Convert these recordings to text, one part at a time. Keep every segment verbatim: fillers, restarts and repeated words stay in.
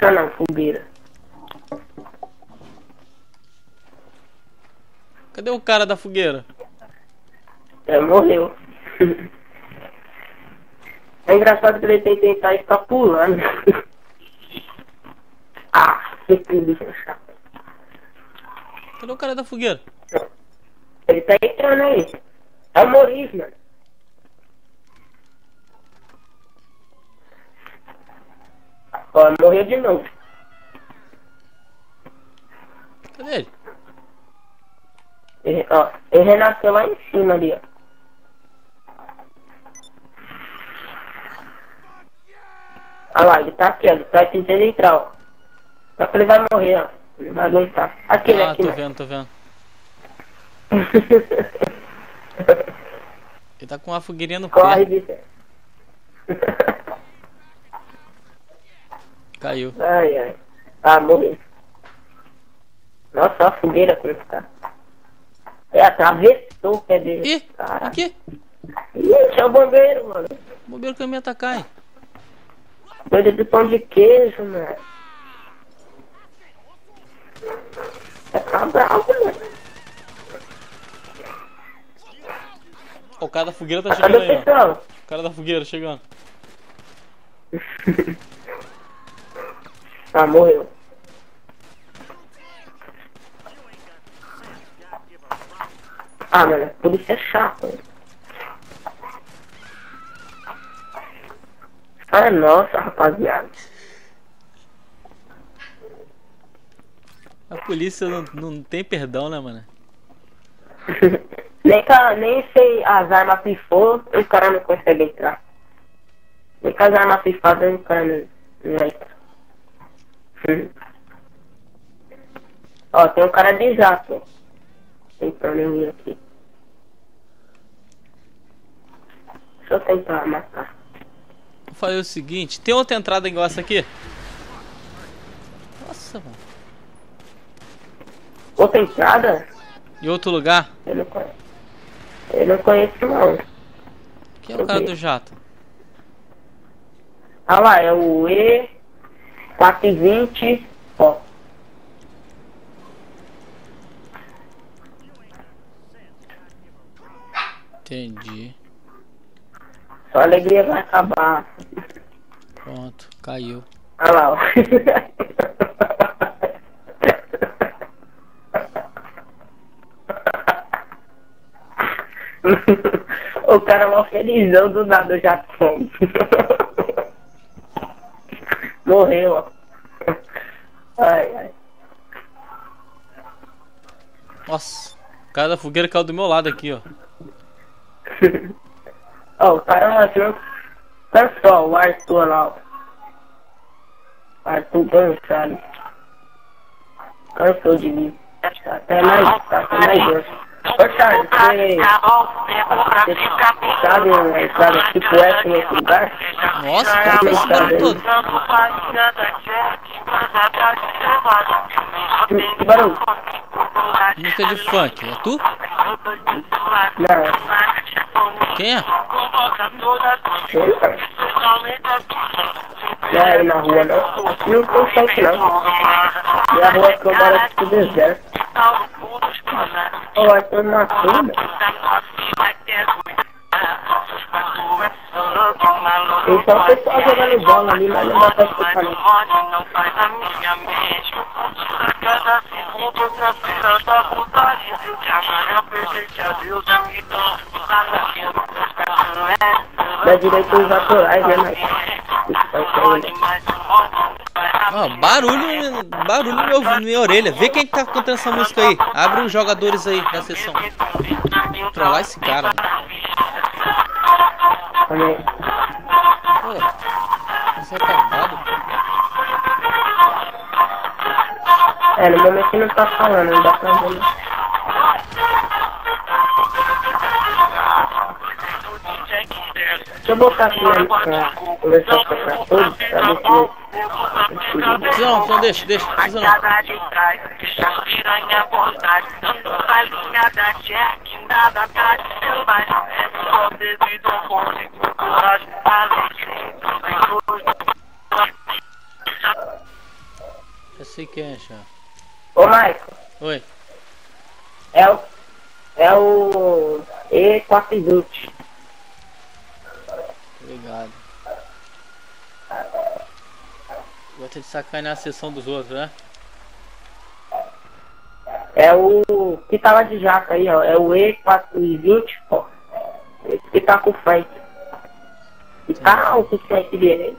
tocha não, fogueira. Cadê o cara da fogueira? É, morreu. É engraçado que ele tem que tentar estar pulando. Ah, que bicho chato. Cadê o cara da fogueira? Ele tá entrando aí. É o Maurício, mano. Ó, morreu de novo. Cadê ele? Ele, ó, ele renasceu lá em cima ali, ó. Olha lá, ele tá aqui, ó. Ele tá tentando entrar, ó. Só que ele vai morrer, ó. Ele vai aguentar. Aqui, ele Ah, aqui, tô mano. vendo, tô vendo. Ele tá com uma fogueirinha no Corre, pé. bicho. Caiu. Ai, ai. Ah, morri. Nossa, a fogueira com esse cara. É, atravessou o pé dele. Ih, Cara. aqui. Ixi, é o bombeiro, mano. O bombeiro quer me atacar, hein? Doido de pão de queijo, mano. É tá bravo, mano. Ó, o cara da fogueira tá Cadê chegando o aí, ó. pessoal? O cara da fogueira chegando. Ah, morreu. Ah, mano, a polícia é chata, mano. Ah, nossa, rapaziada. A polícia não, não tem perdão, né, mano? nem, ca- nem sei as armas pifou, o cara não consegue entrar. Nem com as armas pifadas, o cara não, não entra. Hum. Ó, tem um cara de jato, ó. Tentando em mim aqui. Deixa eu tentar matar. Eu falei o seguinte, tem outra entrada igual essa aqui? Nossa, mano. Outra entrada? Em outro lugar? Eu não conheço. Eu não conheço, não. Quem é o cara do jato? Ah lá, é o E quatrocentos e vinte, ó. Entendi. Sua alegria vai acabar. Pronto, caiu. Ah lá, ó. O cara é mó felizão do nada, eu já fome. Morreu, ó. Ai, ai. Nossa, o cara da fogueira caiu do meu lado aqui, ó. Ó, o cara lá, viu? Olha só, o Arthur lá, ó. Arthur Gonçalves. Cansou de mim. Tá até mais, tá até mais doce. Ô Charles, você, você sabe uma estrada tipo essa nesse lugar? Nossa, tá com esse barulho todo. Que barulho? Música de funk, é tu? Não, Quem é? sei lá. Não é aí na rua não. Aqui não tem funk não. Minha rua que eu moro é tipo deserto. Ô, vai ter uma funda. Tem só o pessoal jogando bola ali, mas não dá pra escutar não. Dá direito aos atorais, né, mas... Ó, barulho, barulho no meu, na minha orelha. Vê quem que tá cantando essa música aí. Abre os jogadores aí da sessão. Trollar esse cara, mano. Olha aí. Pô, esse retardado. É, no momento não tá falando, não dá pra ver. Deixa eu botar aqui né, pra conversar com essa todos, pra ver se... Não, não deixa, deixa, precisa não. Já sei quem é, já. Ô, Michael. Oi. É o... É o... E quatrocentos e vinte. Obrigado. Gosta de sacanear a sessão dos outros, né? É o... Que tá lá de jaca aí, ó. É o E quatrocentos e vinte, ó. Esse que tá com o Frank. E tá alto o Frank dele.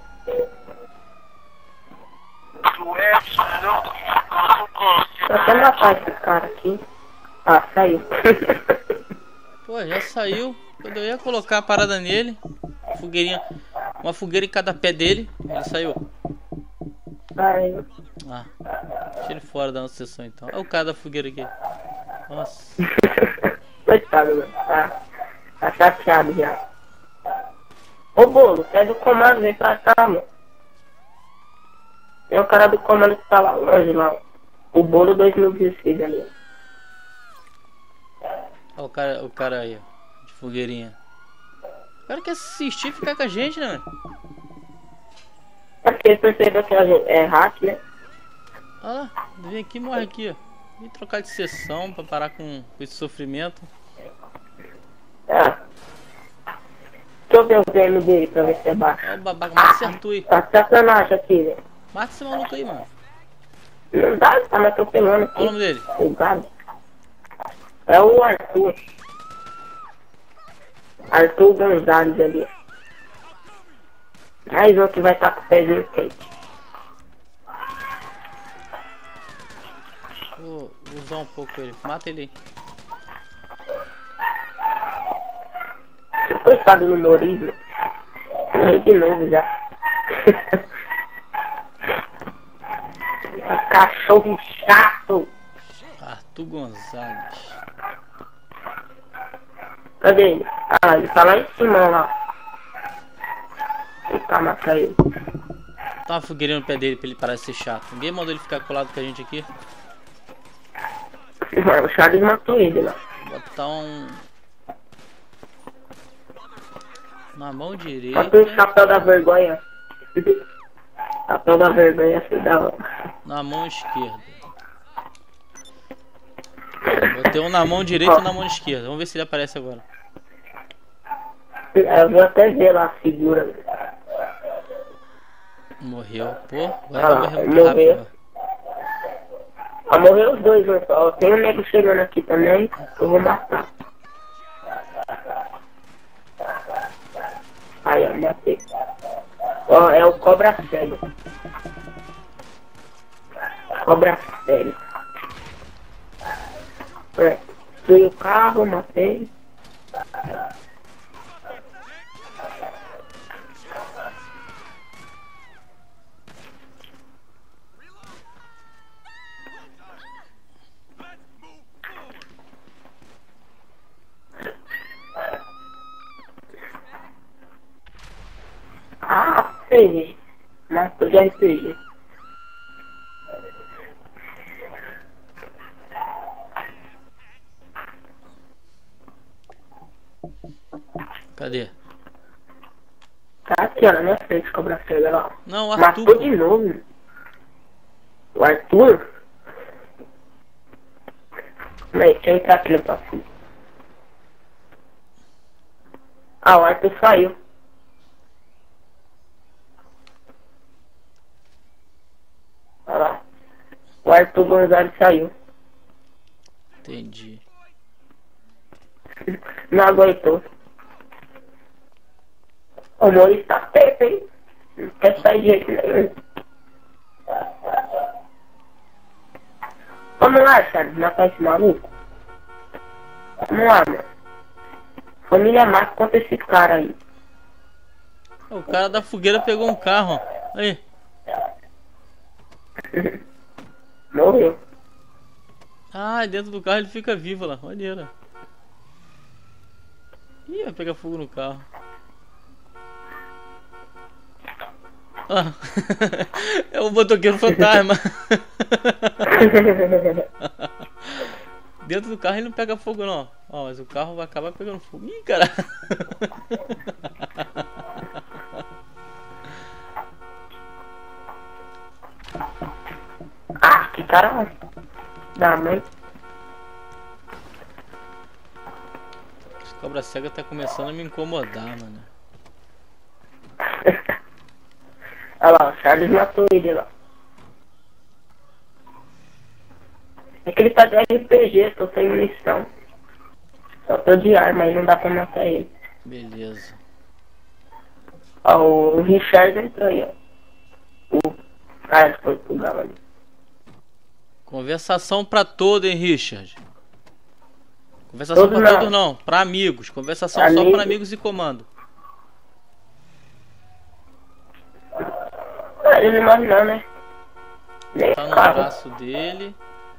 Tô até matar esse cara aqui. Ah, saiu. Pô, já saiu. Quando eu ia colocar a parada nele, fogueirinha, uma fogueira em cada pé dele, ele saiu. Saiu. Ah, deixa ele fora da nossa sessão então. Olha o cara da fogueira aqui. Nossa. Coitado, mano. Tá, tá chateado já. Ô, Bolo, sai do comando, vem pra cá, mano. Tem o cara do comando que tá lá longe, lá. O Bolo dois mil e dezesseis ali. Olha o cara, o cara aí, ó, de fogueirinha. O cara quer assistir e ficar com a gente, né, mano? É porque ele percebeu que a gente é hack, né? Olha lá, vem aqui e morre aqui, ó. Vem trocar de sessão pra parar com, com esse sofrimento. É. Deixa eu ver o game dele pra ver se é baixo. Olha o babaca, mata esse Arthur aí. Tá sacanagem aqui, velho. Mata esse maluco aí, mano. Não dá, tá me atropelando aqui. Qual o nome dele? O gado. É o Arthur. Arthur Gonzalez ali. Mais um que vai estar com o pezinho quente. Vou, vou usar um pouco ele. Mata ele aí. Coitado no Norismo. De novo já. Cachorro chato. Arthur Gonzalez. Cadê ele? Ah, ele tá lá em cima, lá. Eita, mata ele. Tá uma fogueirinha no pé dele pra ele parar de ser chato. Ninguém mandou ele ficar colado com a gente aqui. O Charles matou ele lá. Vou botar um... na mão direita. Bota um chapéu da vergonha. Chapéu da vergonha, assim, da hora. Na mão esquerda. Botei um na mão direita e um na mão esquerda. Vamos ver se ele aparece agora. Eu vou até ver lá a figura. Morreu. Pô, agora Ah, vai morrer muito morreu. rápido. Ah, morreu os dois, né? Ó, tem um nego chegando aqui também, eu vou matar. Aí, ó, matei. Ó, é o Cobra Cego. Cobra Cego. É, fui o carro, matei. Ah, R P G. Matou de R P G. Cadê? Tá aqui, ó, na minha frente, Cobra Cego, ó. Não, o Arthur. Matou de novo. O Arthur? Mas deixa eu entrar aqui no passo. Ah, o Arthur saiu. Olha lá. O Arthur Gonzalez saiu. Entendi. Não aguentou. O Maurício tá perto, hein? Não quer sair de jeito nenhum. Vamos lá, Charles, matar esse maluco. Vamos lá, mano. Família mata contra esse cara aí. O cara da fogueira pegou um carro, ó. Aí. Morreu. Ah, dentro do carro ele fica vivo lá. Maneiro. Ih, vai pegar fogo no carro. Ah. É o motoqueiro fantasma. Dentro do carro ele não pega fogo não. Ó, mas o carro vai acabar pegando fogo. Ih, cara. Que cara da mãe. Esse cobra cega tá começando a me incomodar, mano. Olha lá, o Charles matou ele lá. É que ele tá de R P G, tô sem munição. Só tô de arma, aí não dá pra matar ele. Beleza. Ó, o Richard entrou aí, ó. O cara de Portugal ali. Conversação pra todo, hein, Richard? Conversação Todos pra não. todos não, pra amigos. Conversação só Amigo. pra amigos e comando. Ah, ele não morre não, né? Nem Tá no carro. braço dele.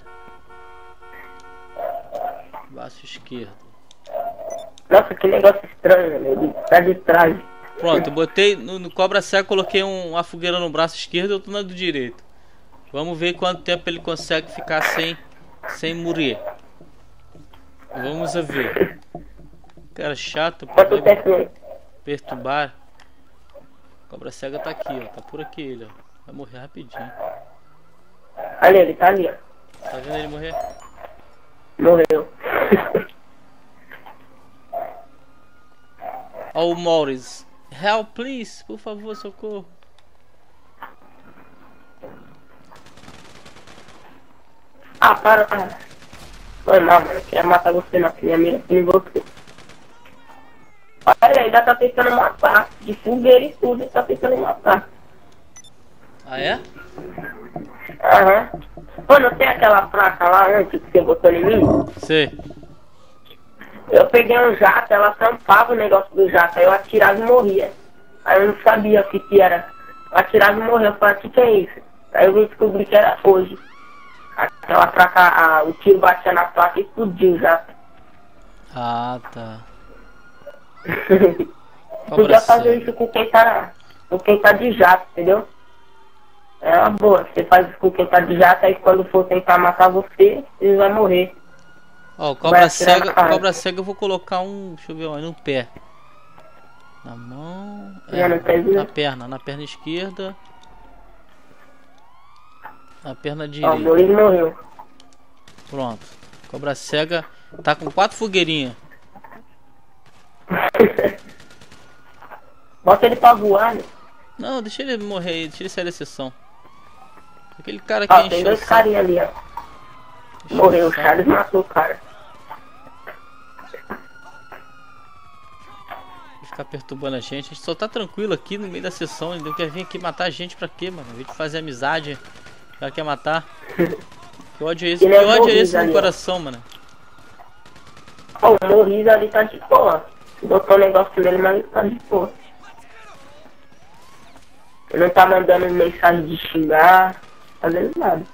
Braço esquerdo. Nossa, que negócio estranho, né? Ele tá de trás. Pronto, eu botei no, no cobra cego, coloquei um, uma fogueira no braço esquerdo e outro no do direito. Vamos ver quanto tempo ele consegue ficar sem, sem morrer. Vamos a ver. Cara chato, Quanto poder tempo? perturbar. Cobra cega tá aqui, ó. Tá por aqui ele, ó. Vai morrer rapidinho. Olha, ele tá ali, ó. Tá vendo ele morrer? Morreu. Ó o Morris. Help, please. Por favor, socorro. Ah, para. Ah. Foi mal, mano. Eu queria matar você na minha mira em você. Olha, ele ainda tá tentando matar. De fogueira e tudo, ele tá tentando matar. Ah, é? Aham. Pô, não tem aquela placa lá antes que você botou em mim? Sei. Eu peguei um jato, ela tampava o negócio do jato, aí eu atirava e morria. Aí eu não sabia o que que era. Eu atirava e morria, eu falei, o que que é isso? Aí eu vim descobrir que era hoje. Aquela placa, a, o tiro batia na placa e explodiu o jato. Ah, tá. Podia fazer isso com quem tá, com quem tá de jato, entendeu? É uma boa, você faz isso com quem tá de jato, aí quando for tentar matar você, ele vai morrer. Ó, cobra cega, cobra cega eu vou colocar um, deixa eu ver, ó, no pé. Na mão, é, na perna, na perna esquerda. Na perna direita. Ó, o Luiz morreu. Pronto. Cobra cega tá com quatro fogueirinhas. Bota ele pra voar, né? Não, deixa ele morrer, deixa ele sair da sessão. Aquele cara que Ó, encheu tem dois o saco. carinha ali, ó. Morreu, o Charles matou o cara. Vai ficar perturbando a gente. A gente só tá tranquilo aqui no meio da sessão. Ele não quer vir aqui matar a gente pra quê, mano? A gente fazer amizade. O cara quer matar. Que ódio é esse? Ele Que é ódio é esse ali, no ó. coração, mano? Ó, o Morris ali tá de boa. Botou um negócio nele, mas ele tá de boa. Ele não tá mandando mensagem de xingar, fazendo nada.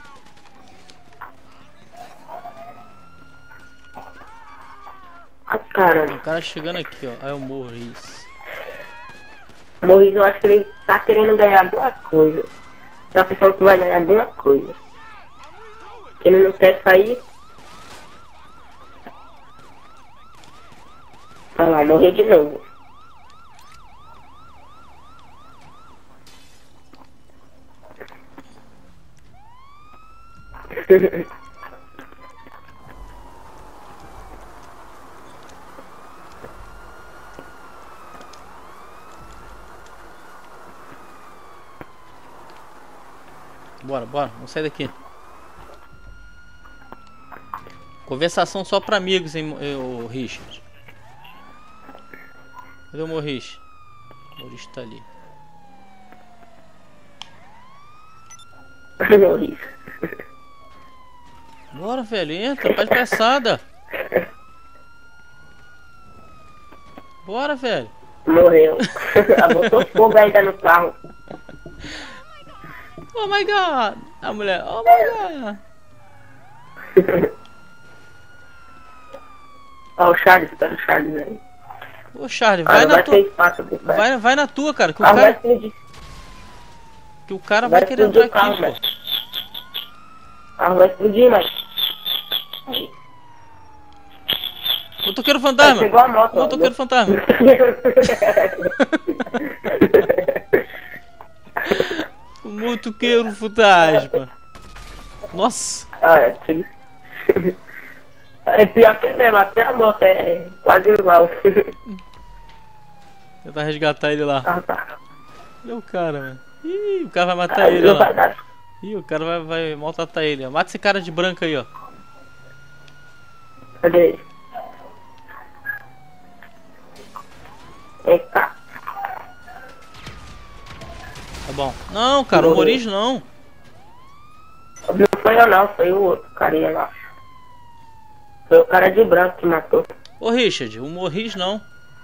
Ah, caramba. O cara chegando aqui, ó. Aí eu morro isso. O Morris, eu acho que ele tá querendo ganhar alguma coisa. Tá pensando que vai ganhar alguma coisa. Ele não quer sair. Olha lá, morreu de novo. Bora, bora. Vamos sair daqui. Conversação só pra amigos, hein, o Richard. Cadê o Morris? O Morris tá ali. Morris. Bora, velho, entra, faz pressada. Bora, velho. Morreu. Botou fogo ainda no carro. Oh my god. A mulher, oh my god. Ó, o Charles, tá o Charles aí. Ô Charlie, Ah, vai não na vai tua. ter espaço pro cara. Vai, vai na tua, cara. Que o Ah, vai cara, explodir. que o cara vai, Vai querer entrar explodir o aqui, carro, pô. velho. Ah, vai explodir, mas... Motoqueiro fantasma. Chegou a moto, ó. Motoqueiro fantasma. Motoqueiro fantasma. Nossa! Ah, é, sim. É pior que mesmo, até a moto é quase igual. Tentar resgatar ele lá. Ah, tá. Olha o cara, mano. Ih, o cara vai matar Aí ele não vai lá. dar. Ih, o cara vai, vai maltratar ele. Ó. Mata esse cara de branco aí, ó. Cadê ele? Vem cá. Tá bom. Não, cara, o Moriz não. Não foi eu não, foi o outro carinha lá. Foi o cara de branco que matou. Ô Richard, o Moriz não.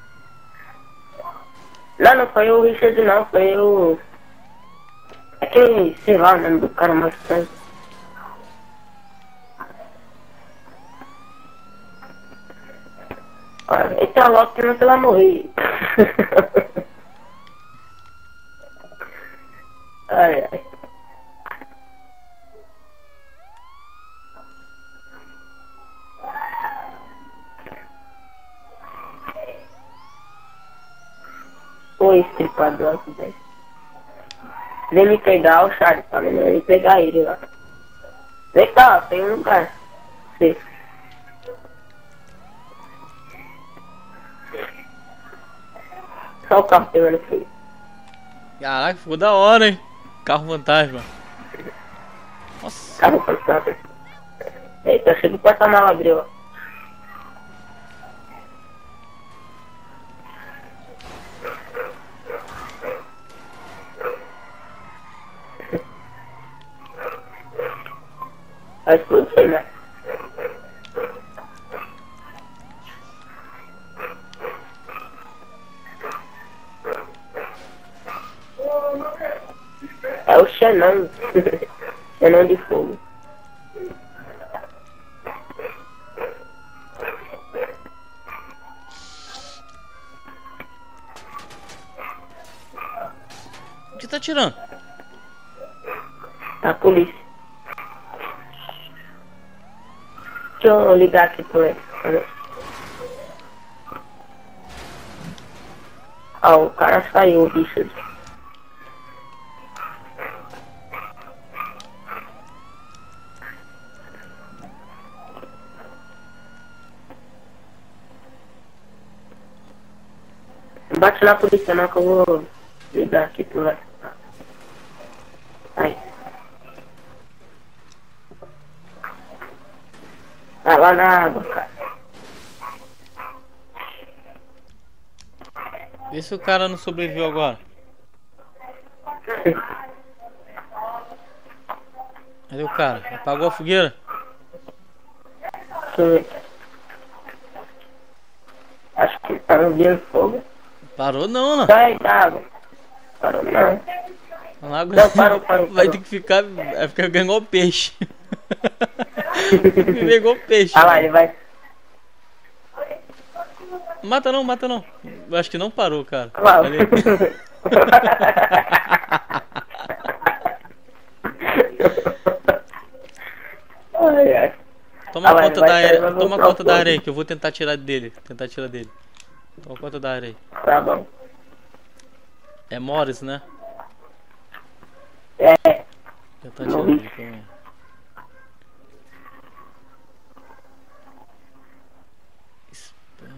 Não, não foi o Richard não, foi o... Aquele, sei lá o nome do cara mais estranho. Olha, esse é logo que não vai morrer. Ai, ai. Ô, estripador, velho. Vem me pegar o Charles, tá vendo? Vem pegar ele lá. Vem cá, tem um lugar. Sim. Só o carro pegando fogo. Caraca, ficou da hora, hein? Carro fantasma. Nossa. Carro fantasma. Eita, chega o porta-mala abriu, ó. Vai explodir, né? É o Xenon. Xenon de fogo. O que tá tirando? A polícia. Deixa eu ligar aqui pro ele. Ah, o cara saiu, o bicho. Não bate na polícia não que eu vou ligar aqui pro ele. Aí. Vai lá na água, cara. Vê se o cara não sobreviveu agora. Cadê o cara? Apagou a fogueira? Deixa eu ver. Acho que tá no dia de fogo. Parou não, não. Sai da água. Parou não. Na água Não, parou, parou, vai parou. ter que ficar. Vai ficar igual peixe. Viver igual peixe. Ah lá, ele vai. Mata não, mata não. Eu acho que não parou, cara. Lá. Ali. Ai, ai. Toma Ah lá, conta ele vai da sair, área. vai Toma voltar conta o da fogo. área aí, que eu vou tentar tirar dele. Tentar tirar dele. Toma conta da área aí. Tá bom. É Morris, né? É. Já tá tirando ele, calma aí. Espera.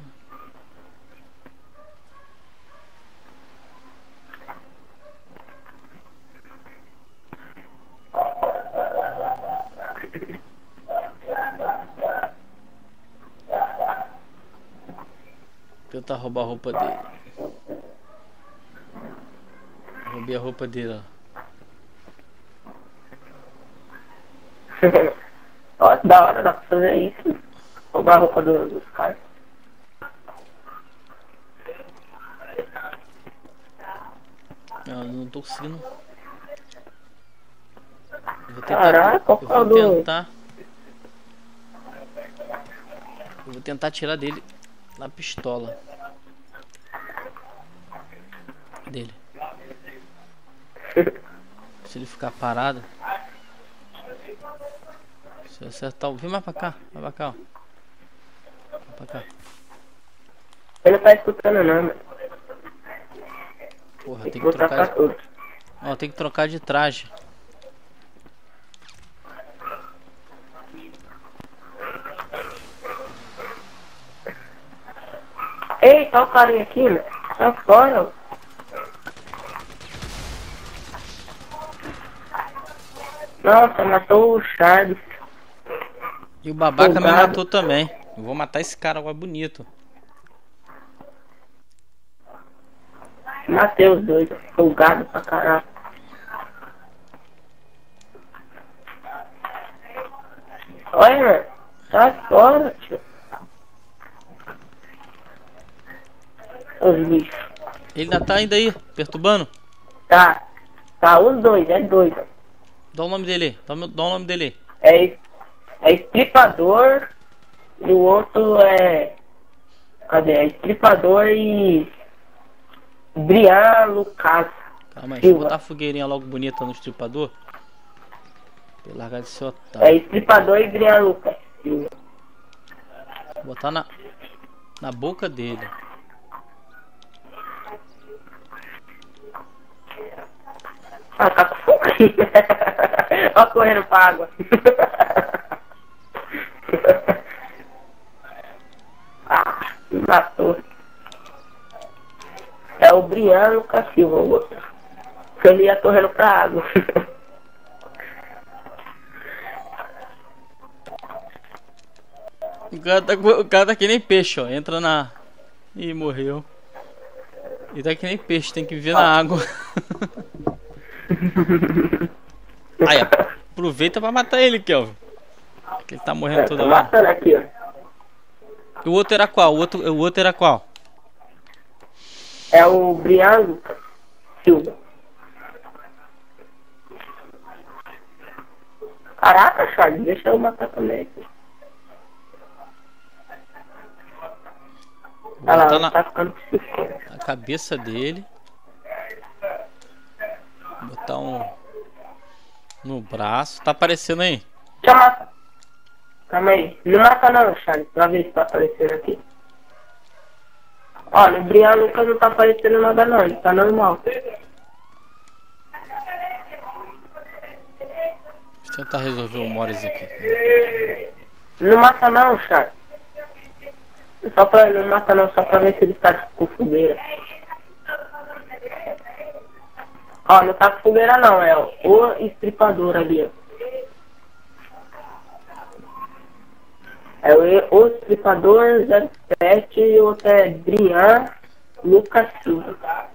Tentar roubar a roupa dele. Roubei a roupa dele, ó. Ó, da hora, dá pra fazer isso. Roubar a roupa do- dos caras. Não, eu não tô conseguindo. Eu vou Caraca, eu qual vou do- tentar. Eu vou tentar tirar dele na pistola. Dele. Se ele ficar parado. Se eu acertar o. Vem mais pra cá, vai pra cá, ó. Vai pra cá. Ele não tá escutando não, mano. Porra, Tem tem que que botar trocar pra de. todos. Ó, tem que trocar de traje. tá o carinha aqui, né? Sai fora, ó. Nossa, matou o Charles. E o babaca me Folgado. matou também. Eu vou matar esse cara agora bonito. Matei os dois, folgado pra caralho. Olha, mano. Sai fora, tio. Os bichos. Ele ainda tá ainda aí, perturbando? Tá. Tá, os dois, é dois, ó. Dá o nome dele, dá o, dá o nome dele. É, é estripador e o outro é. Cadê? É estripador e. Brian Lucas. Calma aí, deixa eu botar a fogueirinha logo bonita no estripador. Pra ele largar de ser É otário. estripador e Brian Lucas. Vou botar na, na boca dele. Ah, tá com fogo. Ó, correndo pra água. Ah, me matou. É o Brian Lucas Silva, o outro. Ele ia correndo pra água. O cara, tá, o cara tá que nem peixe, ó. Entra na. Ih, morreu. Ele tá que nem peixe, tem que viver na água. Aí, aproveita pra matar ele, Kelvin. Que ele tá morrendo É, toda tô hora. matando aqui, ó. O outro era qual? O outro, o outro era qual? É o Brian Lucas Silva. Caraca, Charles, deixa eu matar também aqui. Vou Olha lá, botar ele na, tá ficando psicótico. na cabeça dele. Botar um no braço. Tá aparecendo aí? Deixa eu matar. Calma aí. Não mata não, Charles, pra ver se tá aparecendo aqui. Olha, o Brian Lucas não tá aparecendo nada não, ele tá normal. Deixa eu tentar resolver o Morris aqui. Não mata não, Charles. Só pra não mata não, só pra ver se ele tá com fogueira. Ó, não tá com fogueira não, é o estripador ali, ó. É o, o estripador zero sete e o outro é Brian Lucas Silva.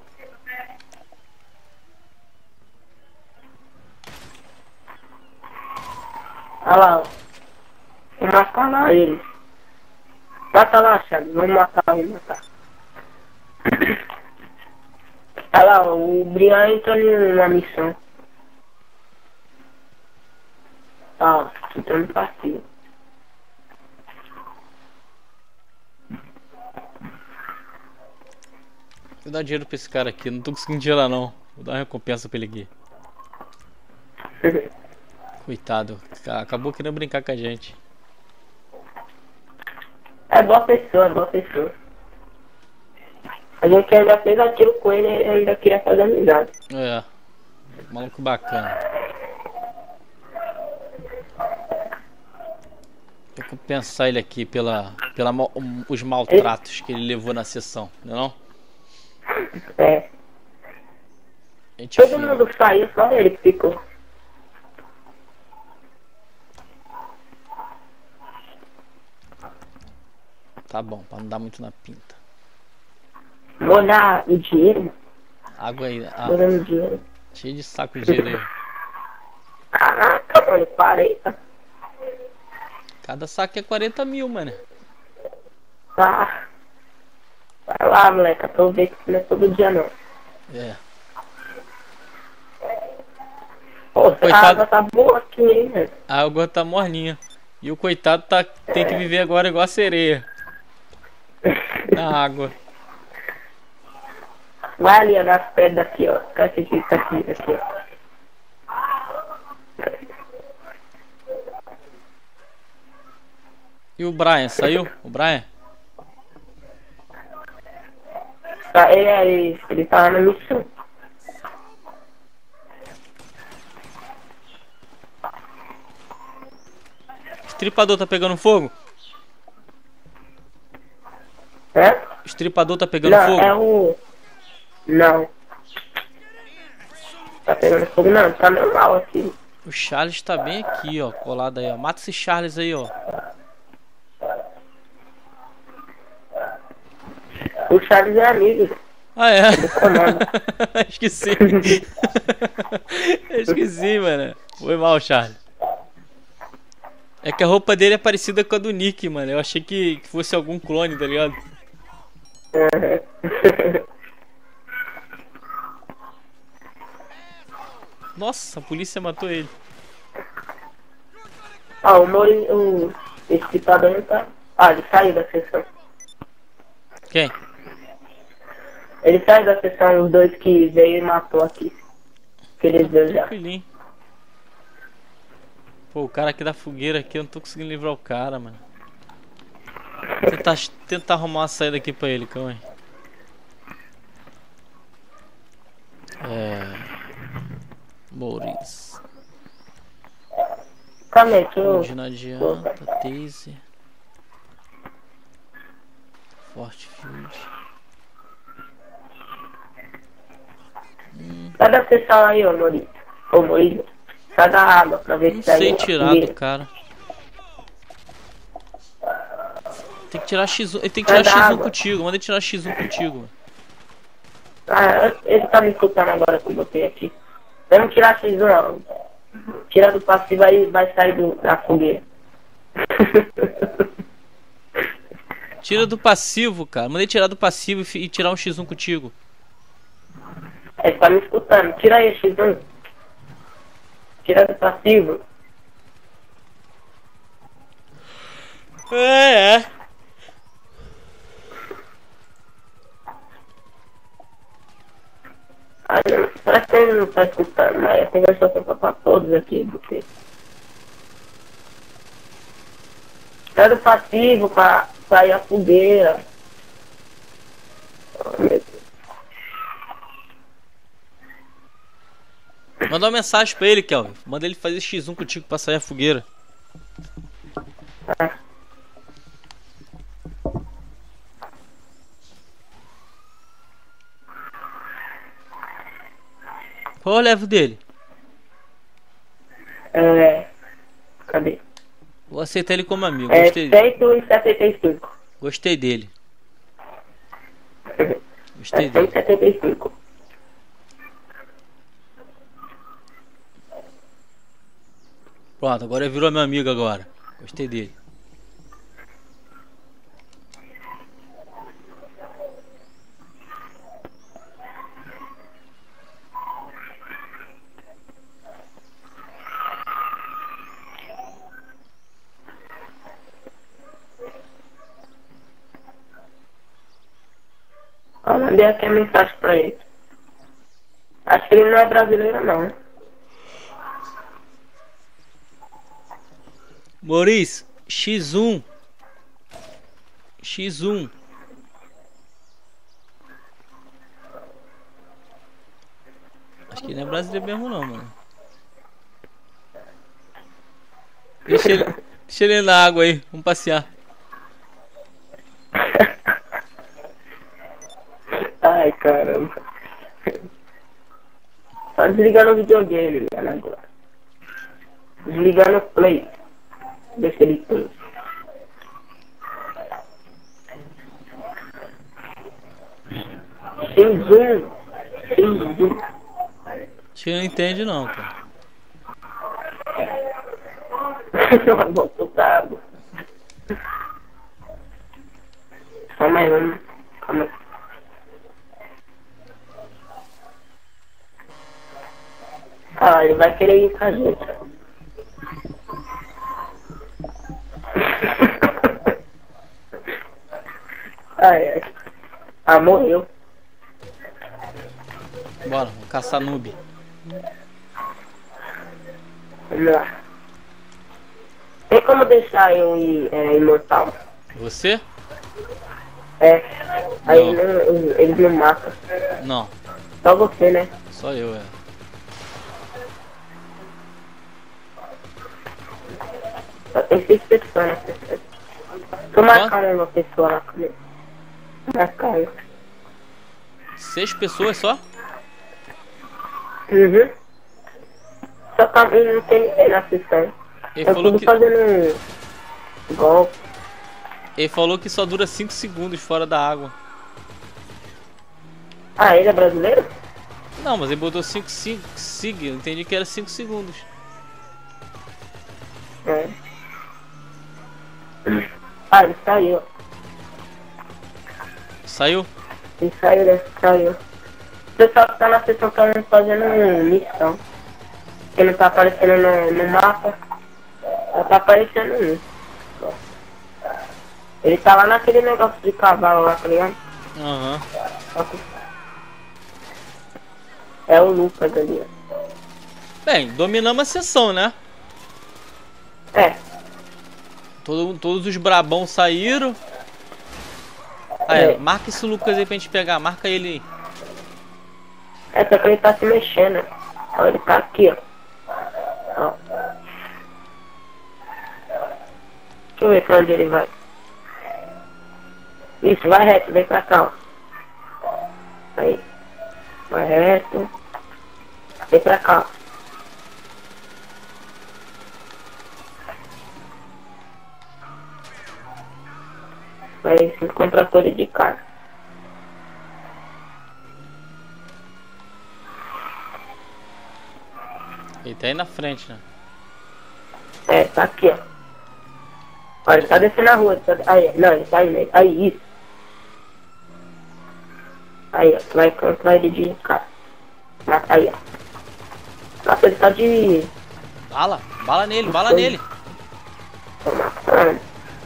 Olha lá, ó. Vou matar lá ele. Mata lá, Charles. Vamos matar, vamos matar. Olha lá, ó, o Brian entrou numa missão. Ó, entrando pra cima. Vou dar dinheiro pra esse cara aqui. Não tô conseguindo dinheiro não. Vou dar uma recompensa pra ele aqui. Coitado. Acabou querendo brincar com a gente. É boa pessoa, é boa pessoa. A gente ainda fez aquilo com ele e ainda queria fazer amizade. É. Maluco bacana. Vou compensar ele aqui pela, pela mal- os maltratos que ele levou na sessão, não é não? É. Gente Todo fina. mundo saiu, só ele que ficou. Tá bom, pra não dar muito na pinta. Vou dar o dinheiro, Água aí. Ah, vou dando dinheiro. cheio de saco de dinheiro aí. Caraca, mano, parei, tá? Cada saco é quarenta mil, mano. Tá. Vai lá, moleque, aproveita que não é todo dia não. É. Pô, Coitado. a água tá boa aqui, hein, velho. A água tá morninha. E o coitado tá, tem que viver agora igual a sereia. Na água. Vai ali, ó, nas pedras aqui, ó. Caixa aqui, caixa aqui, aqui, ó. E o Brian, saiu? O Brian? Tá, ele, ele, ele tá na missão. O estripador tá pegando fogo? É? O estripador tá pegando Não, fogo? é o... Não. Tá pegando fogo não, tá normal aqui. O Charles tá bem aqui, ó, colado aí, ó. Mata esse Charles aí, ó. O Charles é amigo. Ah, é? comanda. Esqueci. Esqueci, mano. Foi mal, Charles. É que a roupa dele é parecida com a do Nick, mano. Eu achei que, que fosse algum clone, tá ligado? Nossa, a polícia matou ele. Ah, o Mori... O... Esse estripador tá... Ah, ele saiu da sessão. Quem? Ele saiu da sessão, os dois que veio e matou aqui. Que eles deu já. Tranquilinho. Pô, o cara aqui da fogueira aqui, eu não tô conseguindo livrar o cara, mano. Tentar, tentar arrumar uma saída aqui pra ele, calma aí. É... Maurício. Calma aí, que eu... Hoje não adianta, Taser. Forte Field. Hum. Sai da sessão aí, ô Mori. Ô Mori. Sai da água pra ver Não se sai. sei tirar do cara. Tem que tirar X um. Ele tem que tirar X um contigo. Manda ele tirar X um contigo. Ah, ele tá me escutando agora que eu botei aqui. Vamos tirar X um, não. Tira do passivo aí, vai sair do, da fogueira. Tira do passivo, cara. Manda ele tirar do passivo e, e tirar um X um contigo. Ele tá me escutando. Tira aí, X um. Tira do passivo. É, é. Ah, não, parece que ele não tá escutando, mas a conversação tá pra todos aqui. Porque... Tira do passivo pra sair a fogueira. Oh, meu Deus. Manda uma mensagem pra ele, Kelvin. Manda ele fazer X um contigo pra sair a fogueira. Ah. Qual é o level dele? É... Cadê? Vou aceitar ele como amigo. É Gostei, cento e setenta e cinco. gostei dele. Gostei É cento dele. e setenta e cinco. Pronto, agora ele virou meu amigo agora. Gostei dele. Eu mandei aqui a mensagem pra ele. Acho que ele não é brasileiro não. Maurício, X um. X um. Acho que ele não é brasileiro mesmo não, mano. Deixa ele, deixa ele na água aí, vamos passear. Ai, caramba. Tá desligando o videogame, mano, agora. Desligando o play. Deixa ele tudo. Sem zoom. Sem zoom. Acho que ele não entende não, cara. Vou botar água. Só mais um. Calma aí. Ah, ele vai querer ir com a gente. Ai, ai. Ah, morreu. Bora, vamos caçar noob. Vamos lá. Tem como deixar eu ir é, imortal? Você? É. Aí Não. não, eles não matam. Não, Só você, né? só eu, é. Só tem seis pessoas, né? Tô marcando uma pessoa lá comigo. Na casa. Seis pessoas só? Uhum. Só que não tem ninguém na sessão. Ele Eu falou tudo que fazendo um golpe. ele falou que só dura cinco segundos fora da água. Ah, ele é brasileiro? Não, mas ele botou cinco sig, eu entendi que era cinco segundos. É. Ah, ele saiu. Saiu? Ele saiu, né? Saiu. O pessoal que tá na sessão tá fazendo uma missão. Que não tá aparecendo no, no mapa. Só tá aparecendo isso. Ele tá lá naquele negócio de cavalo lá, tá ligado? Aham. Uhum. É o Lucas ali, ó. Bem, dominamos a sessão, né? É. Todo, todos os brabão saíram. Ah, é. É. Marca esse Lucas aí pra gente pegar. Marca ele aí. É só que ele tá se mexendo. Ó, ele tá aqui, ó. Ó. Deixa eu ver pra onde ele vai. Isso, vai reto, vem pra cá, ó. Aí. Vai reto. Vem pra cá. Vai se encontrar com ele de cara. Ele tá aí na frente, né? É, tá aqui, ó. Olha, ele tá descendo a rua. Tá... Aí, não, ele tá aí, né? Aí, isso. Aí, ó, tu vai encontrar ele de cara. Aí, ó. Nossa, ele tá de... Bala, bala nele, bala nele. Tô matando.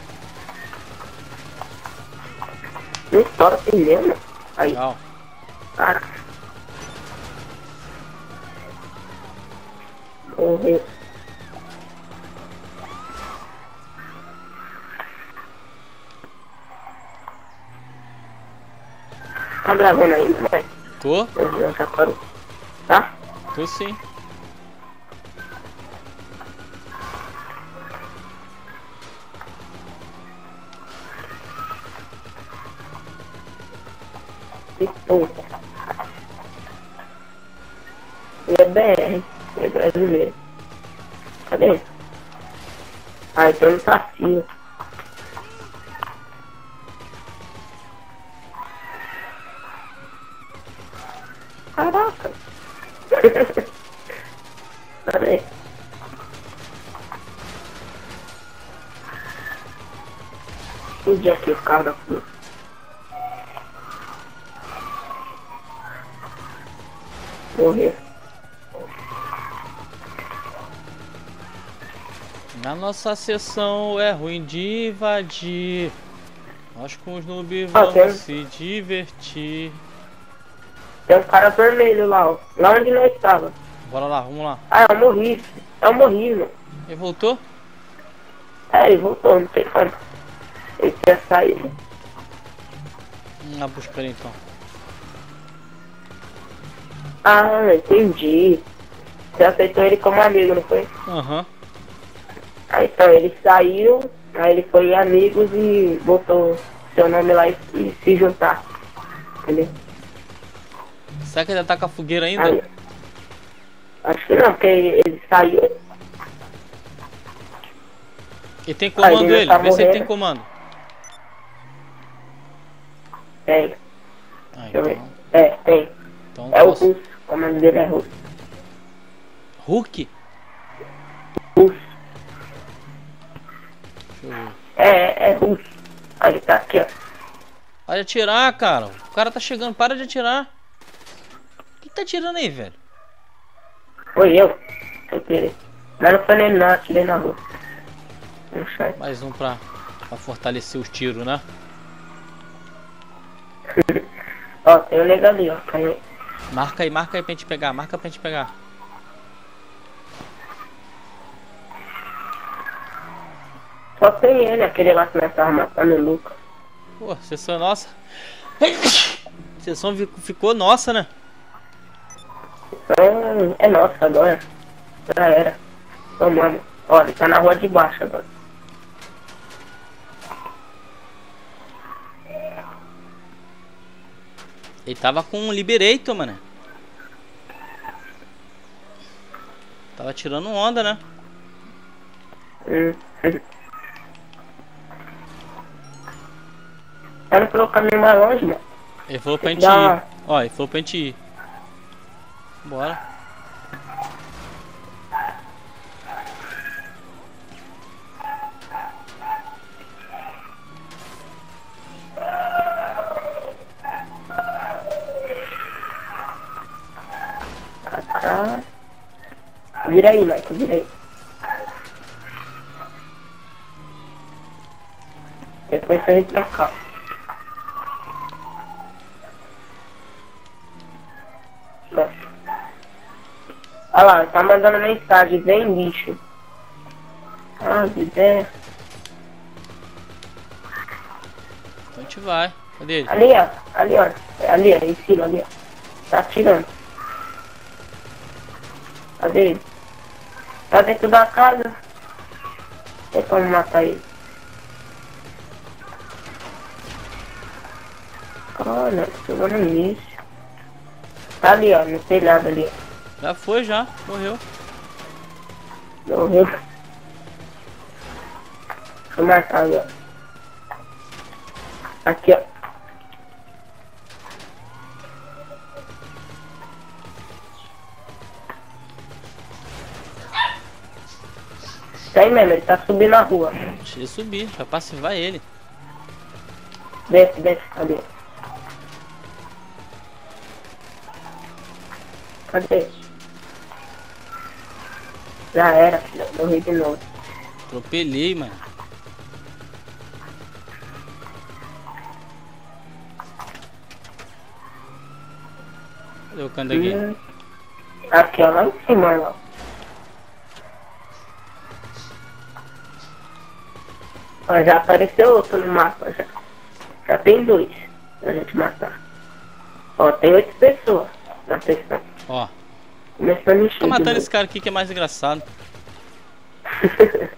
Não estoura assim mesmo. Aí, Legal. cara. Morreu. Tá gravando ainda, né? Tô? Eu já parou. Tá? Tô sim. Que puta. Ele é B R. Ele é brasileiro. Cadê? Ah, então não tá assim. Caraca. Cadê? Onde é que o cara foi? Morreu. Na nossa sessão é ruim de invadir. Nós com os noobs Ah, vamos tem- se divertir. Tem um cara vermelho lá, ó. Lá onde nós estávamos. Bora lá, vamos lá. Ah, eu morri. Eu morri, mano. Ele voltou? É, ele voltou, não sei como. Ele tinha saído. Vamos lá buscar ele então. Ah, entendi. Você aceitou ele como amigo, não foi? Aham. Ah, então ele saiu, aí ele foi amigos e botou seu nome lá e, e se juntar. Entendeu? Será que ele tá com a fogueira ainda? Aí, acho que não, porque ele saiu. Ele tem comando ele ele, tá vê se ele morrendo. tem comando. Tem, Ah, deixa eu ver. então. É, tem. Então É o posso. Russo, o comando dele é Russo. Hulk? Russo. Deixa eu ver. É, é Russo. Aí ele tá aqui, ó. Para de atirar, cara. O cara tá chegando, para de atirar. O que tá atirando aí, velho? Foi eu, sem querer. Mas não foi nem não, atirei na rua. No chat. Mais um pra, pra fortalecer os tiros, né? Ó, tem um nego ali, ó. Caiu. Marca aí, marca aí pra gente pegar, marca pra gente pegar. Só tem ele, aquele lá que nós tava matando o Lucas. Pô, a sessão é nossa. A sessão vi- ficou nossa, né? Então, é nosso agora. Já era. Tomamos. Ó, ele tá na rua de baixo agora. Ele tava com um Liberator, mano. Tava tirando onda, né? Hum. Quero colocar meio mais longe, mano. Ele falou pra gente Dá ir. uma- Ó, ele falou pra gente ir. Bora. Ah. Vira aí, Michael, vira aí. Depois a gente pra cá. Olha lá, tá mandando mensagem, vem bicho. Ah, que ideia. Então a gente vai. Cadê ele? Ali, ó, ali, ó. É ali, ó, em cima, ali, ó. Tá atirando. Cadê ele? Tá dentro da casa. Tem como matar ele. Olha, chegou no início. Tá ali, ó, no telhado ali, ó. Já foi, já. Morreu. Morreu. Deixa eu marcar ali, ó. Aqui, ó. Isso aí mesmo, ele tá subindo a rua. Deixa ele subir. Vai passivar ele. Desce, desce, cadê? Cadê? Já era, filho. Morri de novo. Atropelei, mano. Cadê o canto aqui? Hum. Aqui, ó, lá em cima, ó. Ó, já apareceu outro no mapa, já. Já tem dois pra gente matar. Ó, tem oito pessoas na sessão. Ó. Começando a encher. Tá matando de esse cara aqui que é mais engraçado. novo.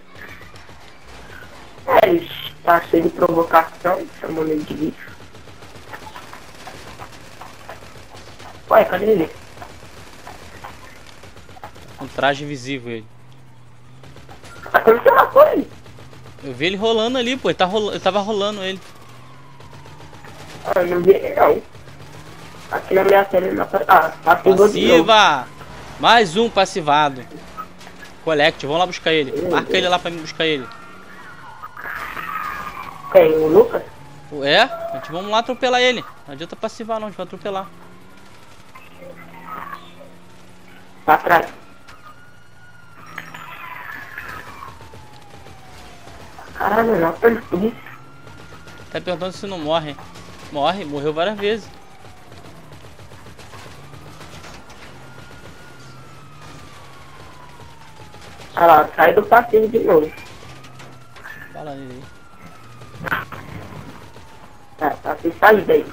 É, ele tá cheio de provocação, chamando ele de lixo. Ué, cadê ele? Um traje invisível ele. Ah, como você matou ele? Eu vi ele rolando ali, pô. Ele, tá rola... ele tava rolando ele. Ah, não vi ele não. Aqui na minha tela ele não aparece. Ah, passivou de novo. Passiva! Mais um passivado. Collect, vamos lá buscar ele. Marca ele lá pra mim buscar ele. Quem? O Lucas? É? A gente vamos lá atropelar ele. Não adianta passivar não, a gente vai atropelar. Pra trás. Caralho, não acredito nisso. Tá perguntando se não morre. Morre, morreu várias vezes. Olha lá, sai do passivo de novo. Fala ele aí. Tá, tá sem saída aí.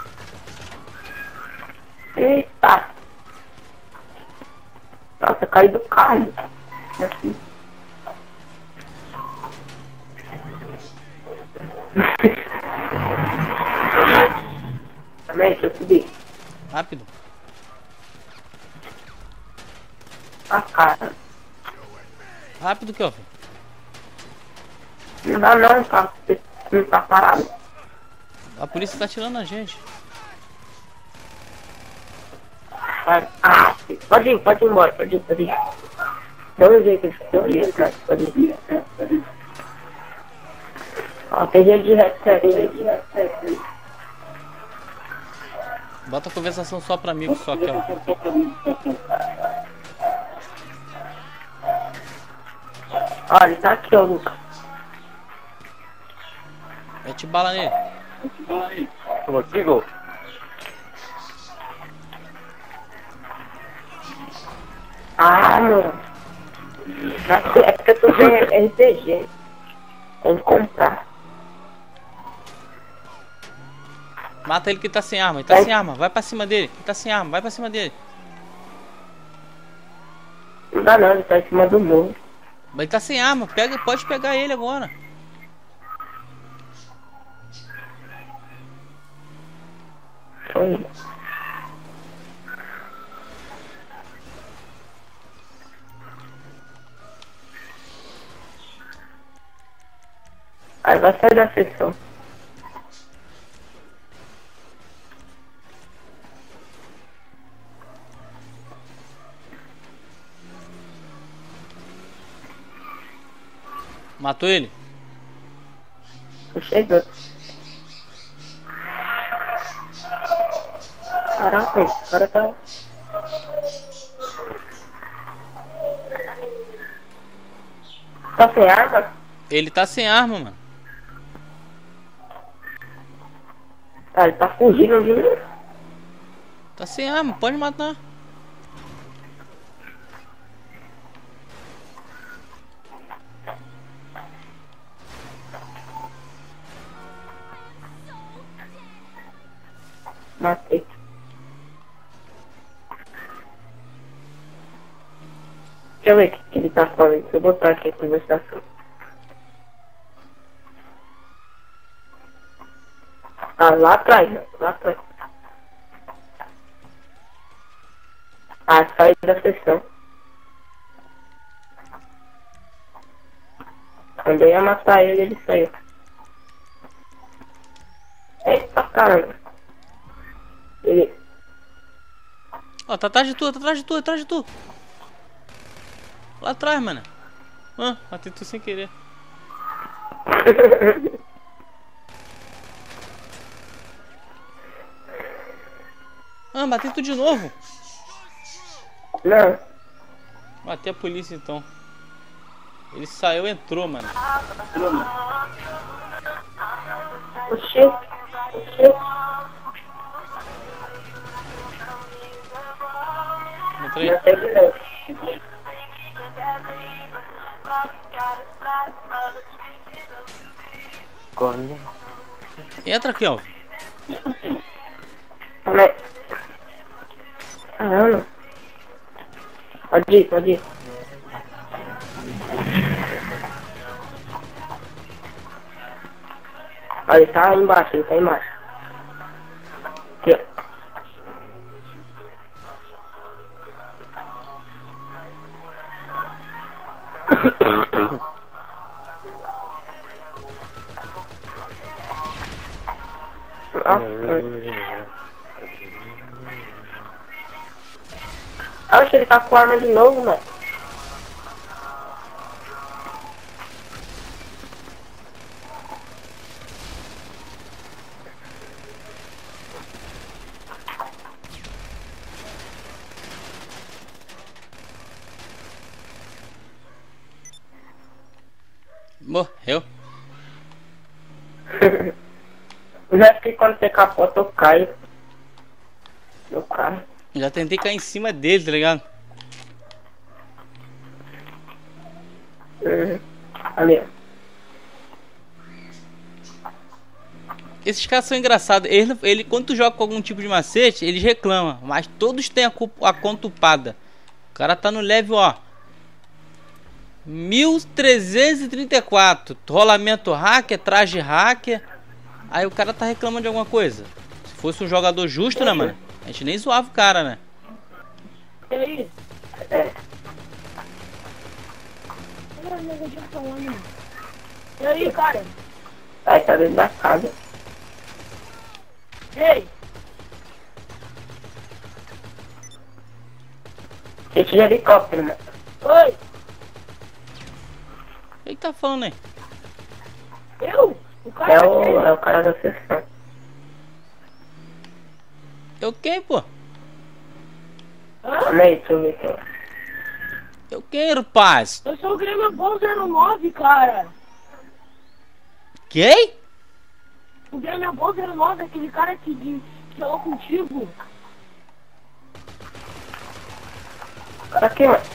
Eita! Nossa, caiu do carro. Assim. Também, deixa eu subir. Rápido. A cara. Rápido, que ó. Não dá não, cara. Você não tá parado. A polícia tá atirando a gente. Vai. Ah, pode ir, pode ir embora, pode ir, pode ir. Dá um jeito de eu ali atrás, pode ir. Ó, tem gente de headset, gente de headset. Bota a conversação só pra amigo, só aquela. Ó, ele tá aqui, ó, Lucas. Mete bala nele. Contigo? Ah, mano. É porque eu tô vendo R P G. Tem que comprar. Mata ele que tá sem arma, ele tá Vai. sem arma. Vai pra cima dele, ele tá sem arma, vai pra cima dele. Não dá não, ele tá em cima do morro. Mas ele tá sem arma, pega, pode pegar ele agora. Foi. Aí vai sair da sessão. Matou ele? Tô chegando. Caraca, esse cara tá... Tá sem arma? Ele tá sem arma, mano. Ah, ele tá fugindo, viu? Tá sem arma, pode matar. Matei. Deixa eu ver o que, que ele tá falando. Deixa eu botar aqui a conversação. Ah, lá atrás, né? Lá atrás. Ah, saí da sessão. Quando eu ia matar ele, ele saiu. Eita, caramba. Ele... Ó, tá atrás de tu, tá atrás de tu, tá atrás de tu. Lá atrás, mano. Ah, matei tu sem querer. Ah, matei tu de novo. Não. Matei a polícia então. Ele saiu e entrou, mano. Oxê. Oxê. Entrei. Não sei o que não. Corre. Entra aqui, ó. Calma aí. Caramba. Pode ir, pode ir. Olha, ele tá aí embaixo, ele tá aí embaixo. Aqui, ó. Acho que ele tá com arma de novo, mano. Morreu. Eu já que quando você capota eu caio. Eu caio. Já tentei cair em cima dele, tá ligado? Uhum. Ali, ó. Esses caras são engraçados. Ele, ele, quando tu joga com algum tipo de macete, eles reclamam. Mas todos têm a, a conta upada. O cara tá no level, ó. mil trezentos e trinta e quatro. Rolamento hacker, traje hacker. Aí o cara tá reclamando de alguma coisa. Se fosse um jogador justo, né, mano? A gente nem zoava o cara, né? E aí? É. E aí, cara? Aí, tá dentro da casa. Ei! Esse de helicóptero, né? Oi! O que tá falando aí? Eu? O cara é, o, é o cara da sessão. Eu quem, pô? Calma aí, deixa eu ver aqui. Eu quem, rapaz? Eu sou o Grêmio Bom zero nove, cara. Quem? O Grêmio Bom zero nove, aquele cara que, que falou contigo. Cara aqui, mano.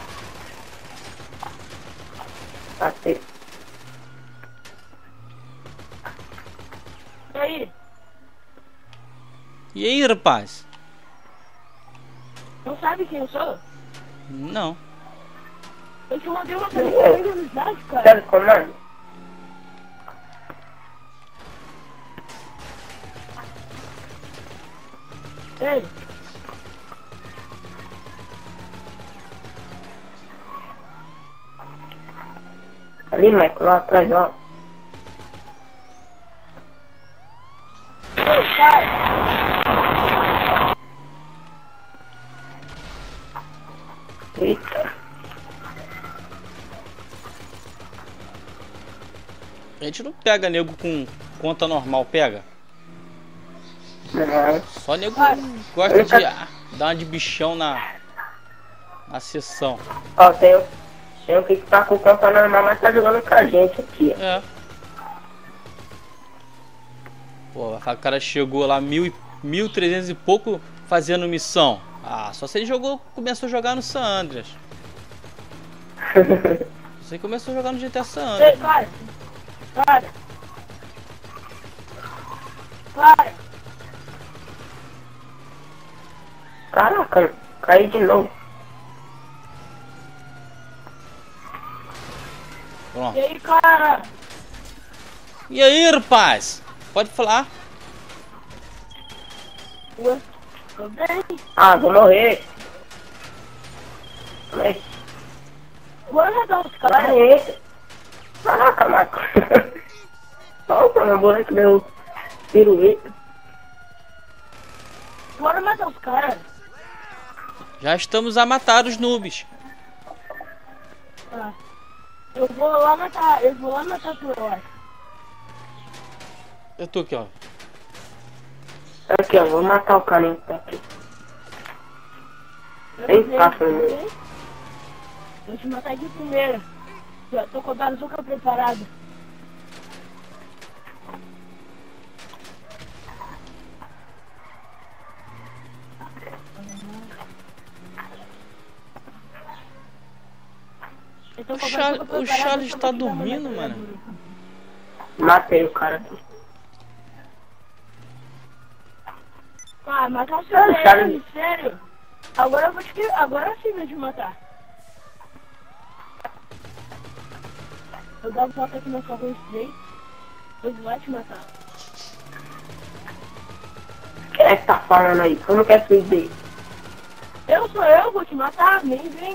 Passei. E aí? E aí, rapaz? Não sabe quem eu sou? Não. Eu te mandei uma mensagem de amizade, cara. Sabe como é? Ei. Ali, Michael, lá atrás, ó. A gente não pega nego com conta normal, pega? Não. Só nego que gosta de ah, dar uma de bichão na, na sessão. Ó, tem, tem um que tá com conta normal, mas tá jogando com a gente aqui, ó. É. Pô, o cara chegou lá mil e mil e trezentos e pouco fazendo missão. Ah, só se ele jogou, começou a jogar no San Andreas. Você começou a jogar no G T A San Andreas. Ei, cara! Cara! Cara! Caraca, caí de novo. Pronto. E aí, cara? E aí, rapaz? Pode falar. Ué, tô bem. Ah, vou morrer. Mas, Bora jogar os caras. caraca, caraca, Marco. Nossa, meu boneco deu pirueta. Bora matar os caras. Já estamos a matar os noobs. Tá. Eu vou lá matar, eu vou lá matar tu, eu acho. Eu tô aqui, ó. Aqui, ó, vou matar o carinha que tá aqui. Eu Bem sei, fácil, eu né? sei. Vou te matar de primeira. Já tô com a bazuca preparada. Eu tô O com a Charles, bazuca o preparada, Charles só tá vou te dar uma dormindo, metralhadora. mano. Matei o cara aqui. Ah, matar o Ah, seu Charles. sério, sério. Agora eu vou te... Agora sim eu te matar. Eu dava volta aqui na sua rua spray. Depois vai te matar. Quem é que tá falando aí? Como que é sua ideia? Eu sou eu, vou te matar, vem, vem.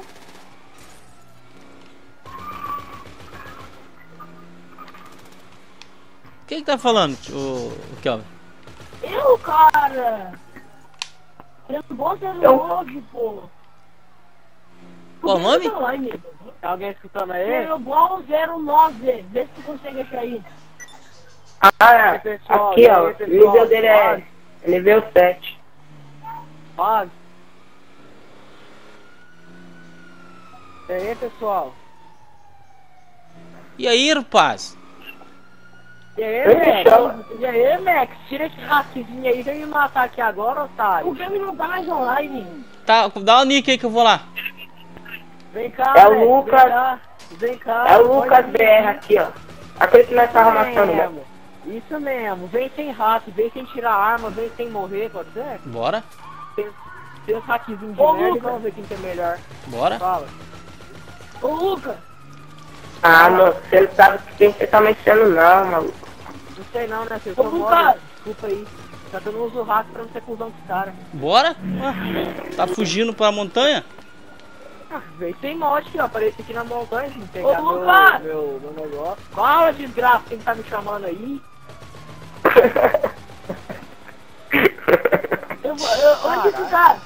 Quem que tá falando, o, o Kelvin? Eu, cara. Dragon zero nove, pô. Qual o nome? Online. Tá alguém escutando aí? Dragon zero nove. Vê se tu consegue achar aí. Ah, é. Aí, pessoal, Aqui, e ó. aí, O pessoal? nível dele é nível sete. Pode. E aí, pessoal? E aí, rapaz? E aí, Eu me chamo. Max? E aí, Max? Tira esse hackzinho aí e vem me matar aqui agora, otário. O game não tá mais online. Tá, dá o nick aí que eu vou lá. Vem cá, É o Max, Lucas. Vem cá, vem cá. É o pode Lucas vir. B R aqui, ó. Aquele que nós tava matando, né? mesmo. Isso mesmo. Vem sem hack, vem sem tirar arma, vem sem morrer, pode ser? Bora, Tem, tem uns hackzinhos de Ô, merda e Lucas. vamos ver quem que é melhor. bora. Fala. Ô, Lucas. Ah, mano, você não sabe com quem você tá mexendo, não, maluco. Não sei não, né, filho? Ô, Tô Lucas. mole. Desculpa aí. Só que eu não uso hack pra não ser cuzão com os caras. Bora? Ué, tá fugindo pra montanha? Ah, veio sem mod, ó. Apareci aqui na montanha, assim, pegar Ô, meu, Lucas! meu, meu negócio. Fala, desgraça, quem tá me chamando aí? Eu vou... Eu, onde tu tá?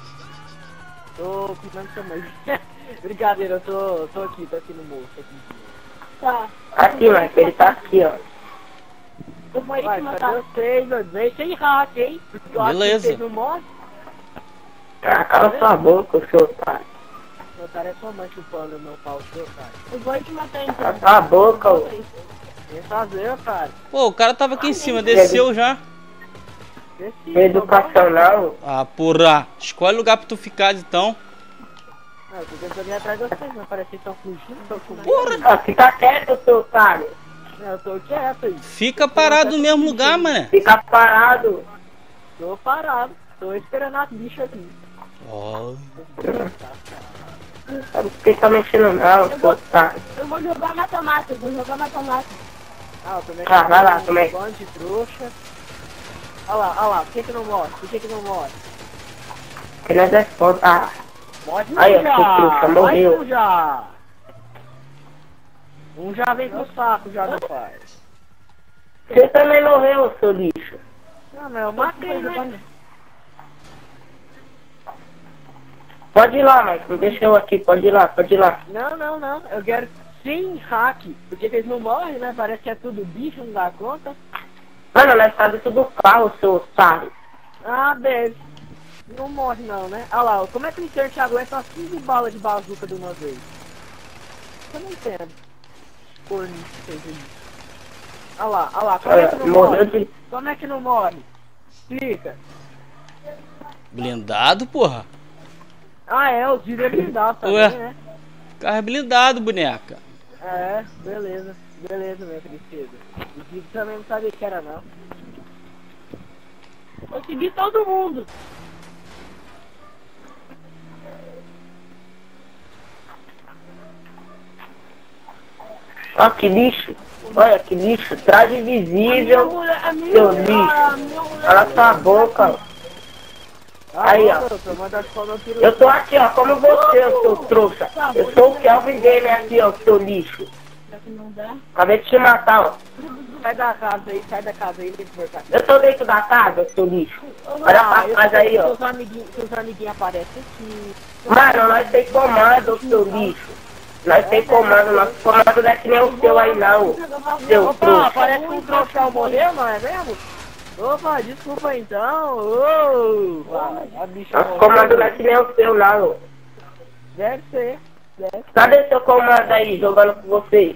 Tô comendo seu mãe. Brincadeira, eu tô, tô aqui, tô aqui no morro. Tô aqui. Tá. Aqui, mas ele tá aqui, ó. Eu vou aí Vai, te cadê matar. vocês, mano? Vem sem hack, hein? Eu acho que Beleza. vocês não mod. Ah, cala sua boca, seu otário. Meu otário é sua mãe chupando meu pau, seu otário. Eu vou aí te matar então. Cala sua boca, ô. Vem fazer, otário. Pô, o cara tava aqui em cima, desceu já. Desci, Educacional. Ah, porra. Escolhe lugar pra tu ficar, então. Não, eu tô tentando ir atrás de vocês, mas parece que estão fugindo, estão fugindo. Porra. Ah, fica quieto, seu otário. Eu tô quieto aí. Fica parado no mesmo lugar, mané. Fica parado. Tô parado. Tô esperando as bichas aqui. Ó. Sabe com quem tá mexendo, não, seu otário. Eu vou jogar mata-mata. Eu vou jogar mata-mata. Ah, eu tô mexendo Ah, vai lá, com também. um bando de trouxa. Olha lá, olha lá, por que que não morre? Por que que não morre? Ele é foda. Ah, Morre Aí, um ó, já! seu trouxa, morreu. Mais um já! Um já vem pro saco já, meu pai. você também morreu, seu lixo. Não, não, eu matei, né? Pode ir lá, Mike. Não deixa eu aqui. Pode ir lá, pode ir lá. Não, não, não. Eu quero Sim, hack. Porque eles não morrem, né? Parece que é tudo bicho, não dá conta. Mano, nós fazemos tudo carro, seu otário. Ah, deve. Não morre não, né? Ah lá, como é que o Insert aguenta umas quinze balas de bazuca de uma vez? Eu não entendo. Corno que fez isso. Ah lá, ah lá, como é que não Morreu morre? de... Como é que não morre? Explica. Blindado, porra. Ah é, os vídeos é blindado também, Ué. né? Carro é blindado, boneca. É, beleza, beleza, minha princesa. Os vídeos também não sabia que era não. Consegui todo mundo. Ó, que lixo. Olha, que lixo. Traje A minha invisível. mulher, a minha Seu mulher, lixo. a minha mulher. Cala sua boca. Ah, Aí, ô, ó. doutor, manda foto no tiro. Eu tô aqui, ó, como você, seu trouxa. Eu sou o Kelvin Gamer aqui, ó, seu lixo. Já que não dá. Acabei de te matar, ó. Sai da casa aí, sai da casa aí, vem por cá. Eu tô dentro da casa, seu lixo. Olha pra eu trás sei aí, que ó. Seus amiguinhos, seus amiguinhos aparecem aqui. Mano, nós tem comando, seu lixo. Nós tem comando, nosso comando não é que nem o seu aí, não. Seu Opa, trouxa. parece que um trouxão morreu, não é mesmo? Opa, desculpa então. Ô, a bicha Nosso morreu. comando não é que nem o seu, não. Deve ser, deve. Cadê seu comando aí, jogando com vocês?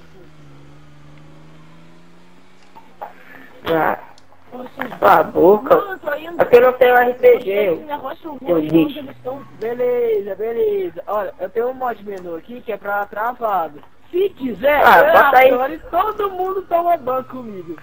Ah, cala a boca. Não, eu tô indo. Aqui eu não tenho R P G. Esse negócio Seu ruim, lixo. onde eles estão. Beleza, beleza. Olha, eu tenho um mod menu aqui que é pra travado. Se quiser, Ah, eu bota aí. adoro, todo mundo toma banho comigo.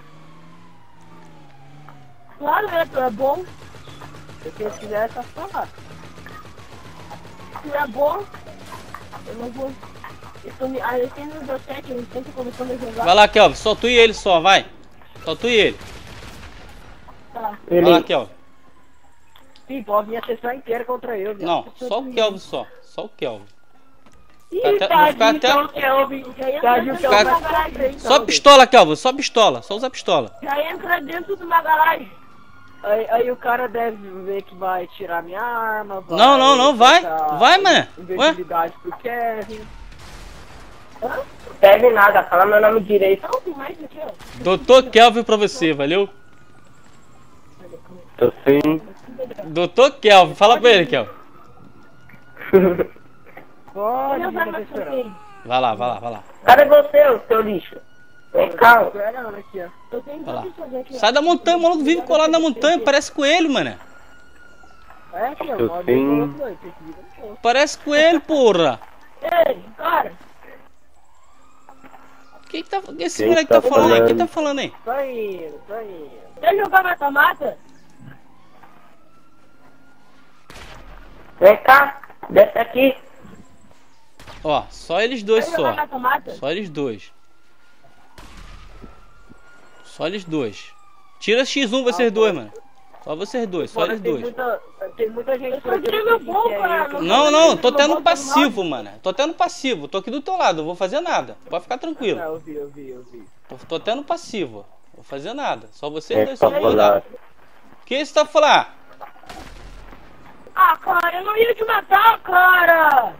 Claro, né? Tu é bom. Se você quiser, é só falar. Tu é bom. Eu não vou. Eu tô me. Ah, eu tenho no meu set, eu sempre começando a jogar. Vai lá, Kelvin. Só tu e ele só, vai. Só tu e ele. Tá. Vai lá, Ele... Kelvin. Sim, pode vir a sessão inteira contra eu, viu? Não, só o Kelvin só. Só o Kelvin. Ih, Tá até- tá, vou ficar então, até- Kelvin. Já Tá, entra viu, dentro Kelvin? de uma garagem. Só pistola, Kelvin. Só pistola. Só usa pistola. Já entra dentro de uma garagem. Aí, aí o cara deve ver que vai tirar minha arma. Vai Não, não, não, vai. botar Vai, mané. Ué? Invencibilidade pro Kevin. Não serve nada, fala meu nome direito. Não, tem mais aqui, ó. Doutor Kelvin pra você, valeu? Tô sim. Doutor Kelvin. Fala pra ele, Kelvin. Pode, Olha fica as armas que eu esperando. tenho. Vai lá, vai lá, vai lá. Cadê você, ô seu lixo? Vem cá, ó. Esperando aqui, ó. Eu tenho Vai lá. tudo isso aqui, ó. Sai da montanha, o maluco vive colado na montanha. Parece coelho, mané. É, aqui, ó. Eu Mod sim. outro aí, tem que vir com outro. Parece coelho, porra. Ei, cara. Quem que tá... Esse Quem moleque tá tá falando aí? Quem falando? tá falando aí? Tô indo, tô indo. Quer jogar mata-mata? Vem cá, desce aqui. Ó, só eles dois Quer jogar só. mata-mata? Só eles dois. Só eles dois. Tira X um vocês dois, mano. Só vocês dois, só Fora, eles tem dois. Muita, tem muita gente Eu só tive bom, cara. Não, não, tô tendo passivo, mano. Tô tendo passivo. Tô aqui do teu lado, não vou fazer nada. Pode ficar tranquilo. Ah, eu vi, eu vi, eu vi. Tô, tô tendo passivo. Não vou fazer nada. Só vocês Quem é dois que só tá vão jogar. falando? O que você tá falando? Ah, cara, eu não ia te matar, cara.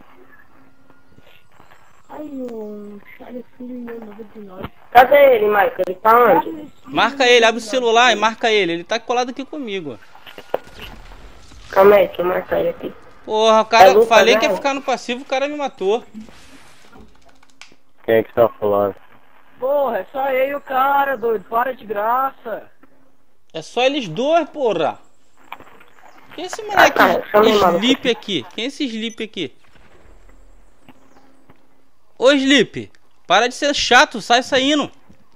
Ai, o Charlie Filho meu noventa e nove. Cadê ele, Michael? Ele tá onde? Marca ele, abre o celular e marca ele. Ele tá colado aqui comigo. Calma aí, deixa eu marcar ele aqui. Porra, o cara, É Lucas, falei né? que ia ficar no passivo, o cara me matou. Quem é que tá falando? Porra, é só eu e o cara, doido. Para de graça. É só eles dois, porra. Quem é esse moleque Ah, cara, chama ele, maluco. Sleep aqui? Quem é esse Sleep aqui? Ô Sleep, para de ser chato, sai saindo.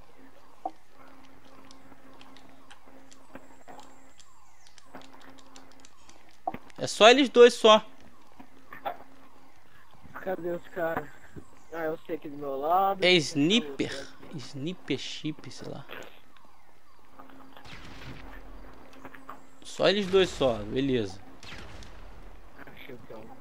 É só eles dois só. Cadê os caras? Ah, eu sei aqui do meu lado. É Sniper. Sniper chip, sei lá. Só eles dois só, beleza. Achei que é um.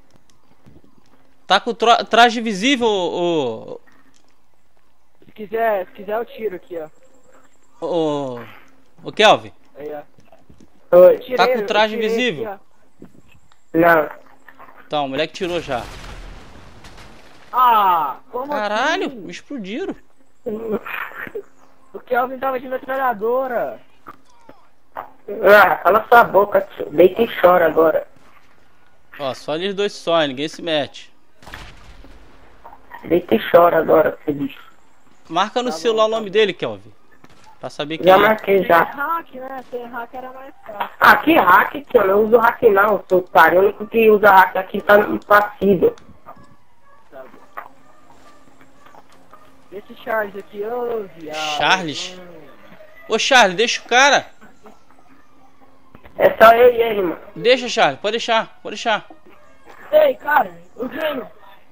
Tá com o tra traje visível, ô. Se quiser, se quiser eu tiro aqui, ó. Ô. Ô, ô Kelvin. Aí, ó. Oi. Tirei, Tá com eu traje tirei visível? aqui, Não. Tá, o moleque tirou já. Ah, como Caralho, assim? me explodiram. O Kelvin tava de metralhadora. Ah, cala sua boca, tio. Deita e chora agora. Ó, só eles dois só, ninguém se mete. Deita e chora agora, seu bicho. Marca no Tá celular bom, o tá nome bom. dele, Kelvin. Pra saber quem Já é. marquei Sem já. hack, né? Sem hack era mais fácil. Ah, que hack, tio? Eu não uso hack não, seu otário. O único que usa hack aqui tá impassível. Tá bom. Esse Charles aqui, ô viado. Charles? Hum. Ô, Charles, deixa o cara. É só eu e ele, mano. Deixa, Charles, pode deixar, pode deixar. Ei, cara, o gênio.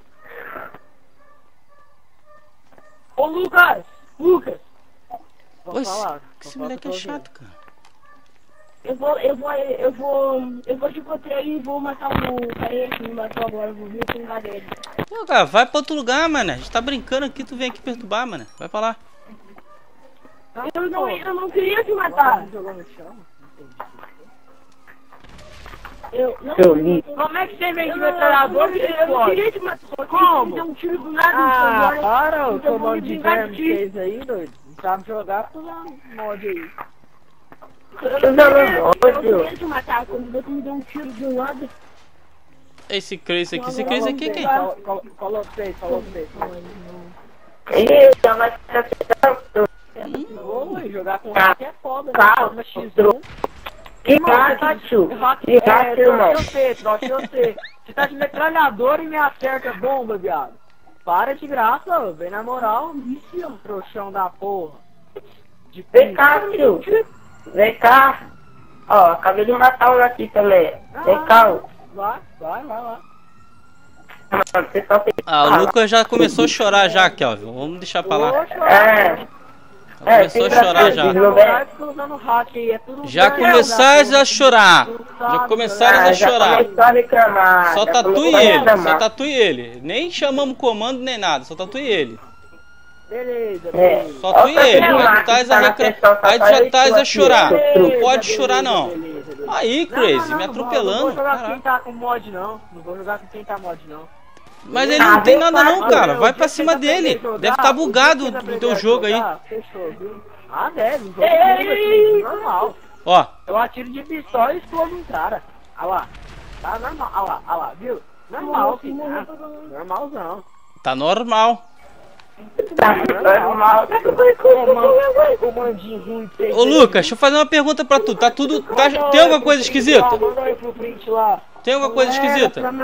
Ô, Lucas, Lucas, Ô, Vou esse, falar. esse vou falar moleque que é eu tô chato, cara. eu vou, eu vou, eu vou, eu vou te encontrar e vou matar o cara que me matou agora, vou vir pingar dele. Pô, cara, vai pra outro lugar, mano. A gente tá brincando aqui, tu vem aqui perturbar, mano. Vai pra lá. ouvindo. Eu não, eu não queria te Tá matar. jogando no chão? Eu, não, Seu lixo. Como é que você vem eu de não, metralhador e eu não, eu não explode? queria te matar. Só que Como? me deu um tiro do nada. Ah, agora, para, ô, então seu eu vou nome me de vingar verme de ti. fez aí, doido. Não sabe jogar, tu dá um mod aí. Eu Eu não não queria, eu não gosto. queria te matar. Quando você me deu um tiro de um lado, Esse Crazy aqui, esse Crazy aqui é quem? Colo- colo- Falou vocês, falou vocês. Ih, já vai ficar acertando. Oi, jogar com Tá. hack é foda, né? Calma, Na X um. Que Irmão, você tá hack, de- tio? hack- Que hack, é, irmão? trote você, trote você. Você tá de metralhadora e me acerta bomba, viado. Para de graça, ô, vem na moral. Isso, trouxão da porra. De Vem cá, tio. Vem cá. Ó, acabei de matar um aqui também. Vem cá, ó. Vai, vai, vai, vai. Mano, você só tem que Ah, o falar. Lucas já começou a chorar já, Kelvin. Vamos deixar pra lá. Poxa, É. Já começou a chorar já. Não vem. usando hack aí, é tudo Já velho, começaram da a chorar. porra. Já começaram Ah, a já chorar. começou a reclamar. Só já tatu começou e a ele, reclamar. só tatu e ele. Nem chamamos comando nem nada, só tatu e ele. Beleza, É. beleza. Só tu e ele. Aí tu Marcos, tás tá a na reclamar. sessão, só Aí tu tá já eu tás e tu a aqui, chorar. ó. Não pode Beleza, chorar não. beleza, beleza. Aí, Não, Crazy, não, me não, Não atropelando. vou jogar com Caralho. quem tá com mod, não. Não vou jogar com quem tá mod, não. Mas ele Ah, não tem vem nada cá, não, mano. cara. Vai O dia pra que cima você aprender dele. a jogar, Deve estar o dia bugado que você o aprender teu a jogo aí. jogar, Fechou, viu? Ah, deve. Um jogo Ei, comigo aqui, ei, normal. Ó, Eu atiro de pistola e explodo um cara. Olha lá. Tá normal. Olha lá, olha lá, viu? Normal, filho. Ah, normalzão. tá normal. Tá normal. O mandinho ruim fez. Ô Lucas, deixa eu fazer uma pergunta pra tu. Tá tudo. tá- Tem alguma coisa esquisita? Manda aí pro print lá. Tem alguma coisa esquisita? pra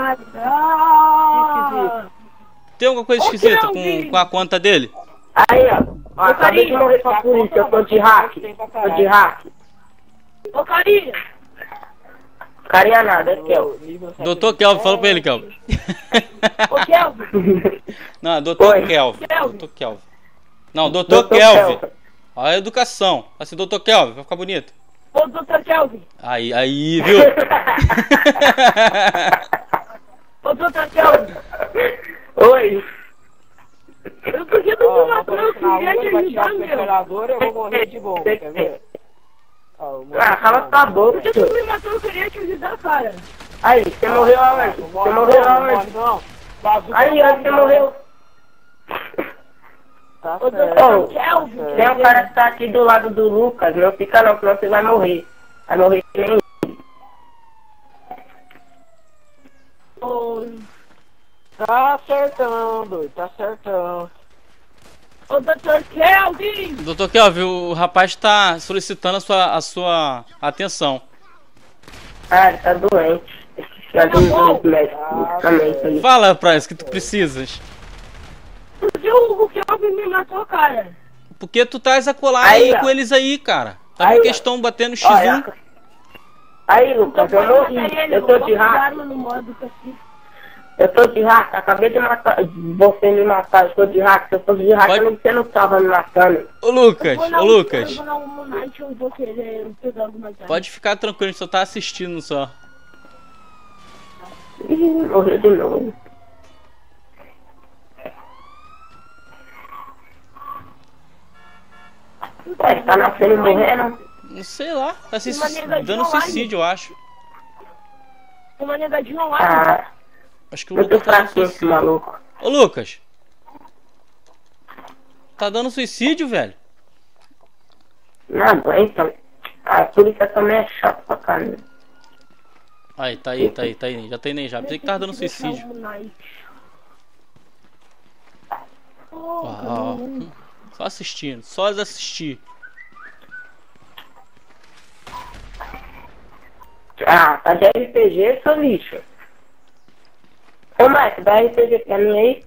matar. Tem alguma coisa esquisita com, com a conta dele? Aí, ó. Ó, acabei de morrer pra polícia. Eu tô de hack. Tô de hack. Ô, carinha. Carinha nada, é Kel. Doutor Kelvin, fala pra ele, Kelvin. Ô, Kelvin. Não, doutor Oi. Kelvin. Kelvin. Doutor Kelvin. Não, doutor Doutor Kelvin. Kelvin. Olha a educação. Assim, doutor Kelvin, vai ficar bonito. Ô, doutor Kelvin. Aí, aí, viu? Ô, doutor Kelvin. Oi. Eu porque Ó, tu me vou matou, eu aparecer na queria rua, te vai tirar ajudar, o meu. metralhador, eu vou morrer de bomba, quer ver? Ó, o Ah, cala tua boca, Porque tu tio. me matou, eu queria te ajudar, cara. Aí, você morreu aonde? Não Você morre morreu não, não aonde? morre não. Bazuca Aí, não ó, morre você não. morreu. Tá Ô, certo. doutor Ô, Kelvin. Tem um cara que tá aqui do lado do Lucas. Não fica não, senão você vai morrer. Vai morrer que nem Ô, Tá certão, doido, tá certão. ô, doutor Kelvin. Doutor Kelvin, o rapaz tá solicitando a sua, a sua atenção. Ah, ele tá doente. Já deu um medicamento ali. Fala pra isso que tu precisas. Porque o o Kelvin me matou, cara. Porque tu tás a colar Aí, aí ó. com eles aí, cara. Tá Aí, com ó. questão batendo X um. Olha, aí, Lucas, eu Pode morri. matar ele, Eu eu tô vou de hack. pegar no modo pacífico. Eu tô de hack. Acabei de matar. Você me matar. Eu tô de hack. Se eu fosse de hack, Pode- eu não- você não tava me matando. Ô Lucas, Eu vou ô na- Lucas, Eu vou na Humanite, eu vou querer pegar algumas armas. pode ficar tranquilo, a gente só tá assistindo só. Ih, morreu de novo. Ué, tá nascendo e morrendo? Não sei lá, tá se Uma negadinha dando online. suicídio, eu acho. Uma negadinha online. Ah, Acho que o muito Lucas tá dando fraquinho esse suicídio. maluco. Ô Lucas. Tá dando suicídio, velho? Não aguenta. A polícia também é chata pra caramba. Aí, tá aí, tá aí, tá aí. Já tem nem já. Pensei que tava dando suicídio. Ó, ó, só assistindo, só assistir. Ah, tá de R P G, seu lixo. Ô, Mike, dá R P G pra mim aí?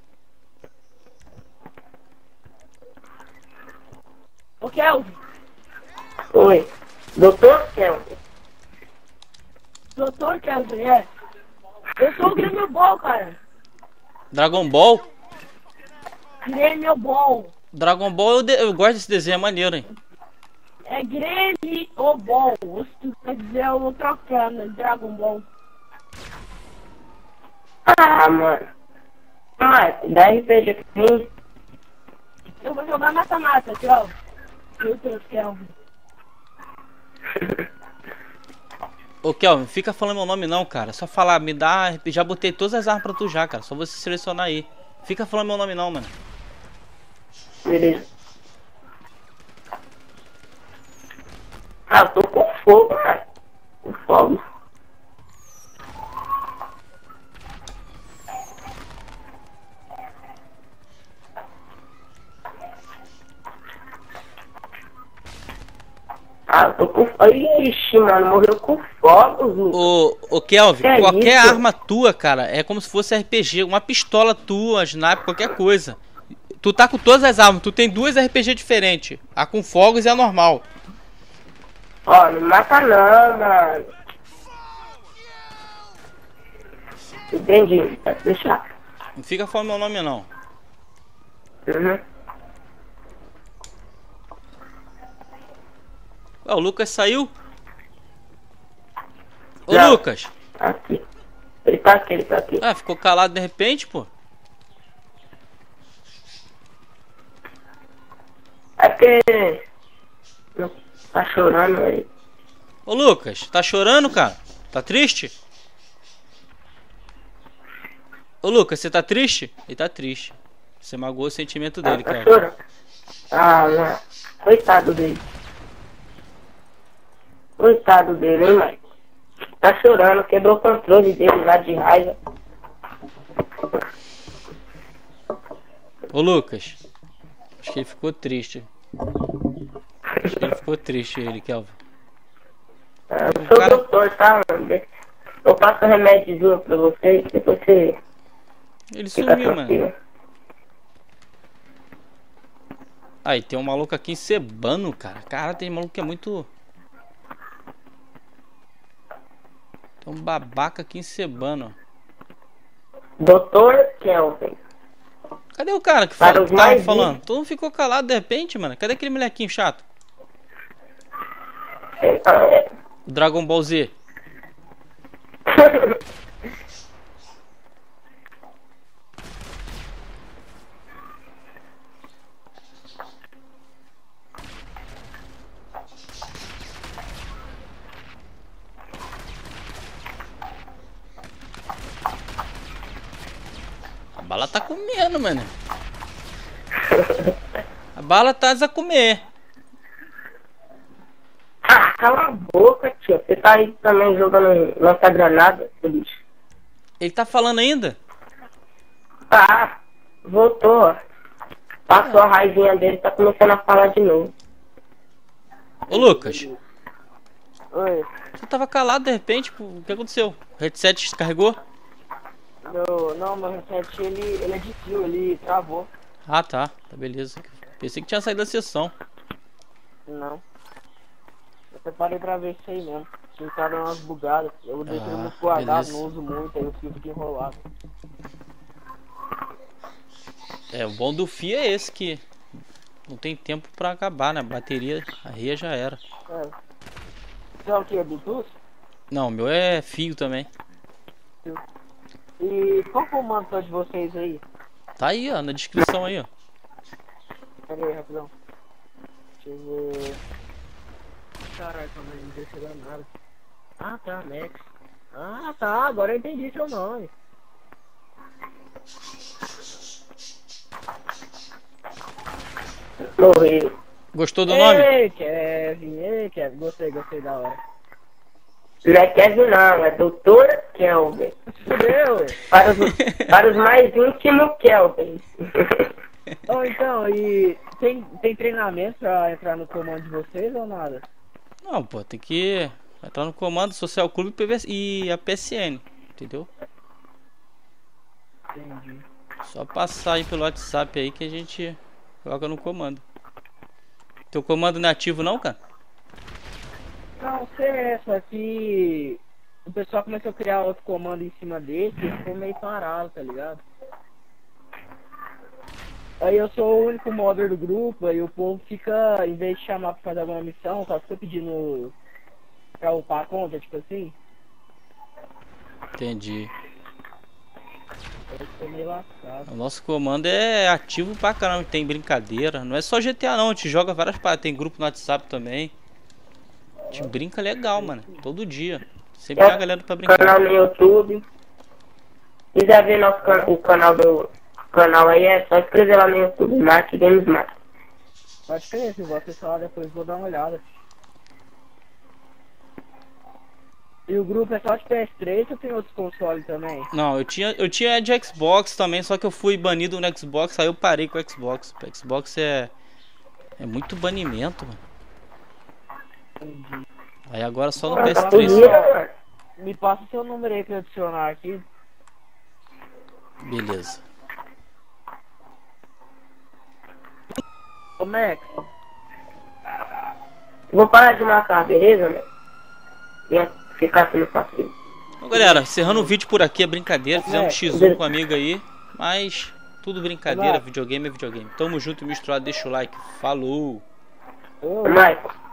Ô, Kelvin. Oi. Doutor Kelvin. Doutor Kelvin, é. Eu sou o Grêmio Ball, cara. Dragon Ball? Grêmio Ball. Dragon Ball, eu, de... eu gosto desse desenho, é maneiro, hein? É Grêmio ou Ball. Se tu quer dizer o trocando, Dragon Ball. Ah, mano. Mike, dá R P G pra mim? Eu vou jogar mata-mata, Kelvin. Doutor Kelvin. Ô Kelvin, fica falando meu nome não, cara. Só falar, me dá. Já botei todas as armas pra tu já, cara. Só você selecionar aí. Fica falando meu nome não, mano. Beleza. Ah, eu tô com fogo, cara. Com fogo. Ah, eu tô com... Ixi, mano, morreu com fogos. Ô, ô Kelvin, Que é qualquer isso? arma tua, cara, é como se fosse R P G. Uma pistola tua, sniper, qualquer coisa. Tu tá com todas as armas, tu tem duas R P G diferentes. A com fogos e a normal. Ó, não mata não, mano. Entendi, pode deixar. Não fica falando meu nome não. Uhum. Ué, o Lucas saiu? Ô Não. Lucas. Aqui. Ele tá aqui, ele tá aqui. Ah, ficou calado de repente, pô. É porque... Não, tá chorando aí. Ô Lucas, tá chorando, cara? Tá triste? Ô Lucas, você tá triste? Ele tá triste. Você magoou o sentimento dele, Ah, tá cara. chorando. Ah, não. Coitado dele. Coitado dele, hein, mãe? Tá chorando, quebrou o controle dele lá de raiva. Ô Lucas, acho que ele ficou triste. Acho que ele ficou triste, ele, Kelvin. Ah, eu sou cara- doutor, tá, mano? Eu passo remédio pra você e você Ele fica sumiu, mano. tranquilo. Aí, tem um maluco aqui encebando, cara. Cara, tem maluco que é muito... Tem um babaca aqui encebando. doutor Kelvin. Cadê o cara que Para fala, os que tava mais falando? Todo mundo ficou calado de repente, mano. Cadê aquele molequinho chato? É, ah, é. O Dragon Ball Z. A bala tá comendo, mano. A bala tá a comer. Ah, cala a boca, tio. Você tá aí também jogando lança-granada, seu bicho. Ele tá falando ainda? Ah, voltou. Passou a raivinha dele, tá começando a falar de novo. Ô Lucas, Oi. você tava calado de repente, pô, o que aconteceu? O headset descarregou? Meu, não, meu reset ele, ele é de fio, ele travou. Ah tá, tá beleza. Pensei que tinha saído da sessão. Não. Eu preparei pra ver isso aí mesmo. Tinha que dando umas bugadas. Eu deixei Ah, muito guardado, beleza. não uso muito, aí o fio fica enrolado. É, o bom do fio é esse que não tem tempo pra acabar, né? Bateria, a reia já era. É. Você é o que? É Bluetooth? Não, o meu é fio também. E qual que é o manto de vocês aí? Tá aí, ó, na descrição aí, ó. Pera aí, rapidão. Deixa eu ver. Caraca, mas não deixa eu ver nada. Ah, tá, Max. Ah, tá, agora eu entendi seu nome. Morreu. Gostou do nome? Ei, Kevin, ei, Kevin. Gostei, gostei da hora. Não é Kevin não, é doutora Kelvin. Fudeu! Para os, para os mais íntimos, Kelvin. Ou então, e tem, tem treinamento pra entrar no comando de vocês ou nada? Não, pô, tem que entrar no comando Social Clube P V e a P S N, entendeu? Entendi. Só passar aí pelo WhatsApp aí que a gente coloca no comando. Teu comando não é ativo não, cara? Não, sei, é, só que o pessoal começou a criar outro comando em cima desse e ficou meio parado, tá ligado? Aí eu sou o único modder do grupo, aí o povo fica, em vez de chamar pra fazer alguma missão, só fica pedindo pra upar a conta, tipo assim. Entendi. Eu tô meio lascado. O nosso comando é ativo pra caramba, tem brincadeira. Não é só G T A não, a gente joga várias paradas, tem grupo no WhatsApp também. A gente brinca legal, mano, todo dia. Sempre tem uma galera pra brincar. Canal no YouTube. Se quiser ver nosso can o canal do canal aí, é só escrever lá no YouTube, Mark Games Mark. Pode crer, se você falar depois, vou dar uma olhada. E o grupo é só de P S três ou tem outros consoles também? Não, eu tinha, eu tinha de Xbox também, só que eu fui banido no Xbox, aí eu parei com o Xbox. O Xbox é é muito banimento, mano. Entendi. Aí agora só no Ah, P S tá três. bonito, mano. Me passa seu número aí pra eu adicionar aqui. Beleza. Ô Max, Vou parar de marcar, beleza, né? Ia ficar assim no passeio. Então, galera, encerrando o vídeo por aqui, é brincadeira. Fizemos É. X um com um amigo aí, mas tudo brincadeira, Olá. videogame é videogame. Tamo junto, misturado, deixa o like. Falou! ô, Michael.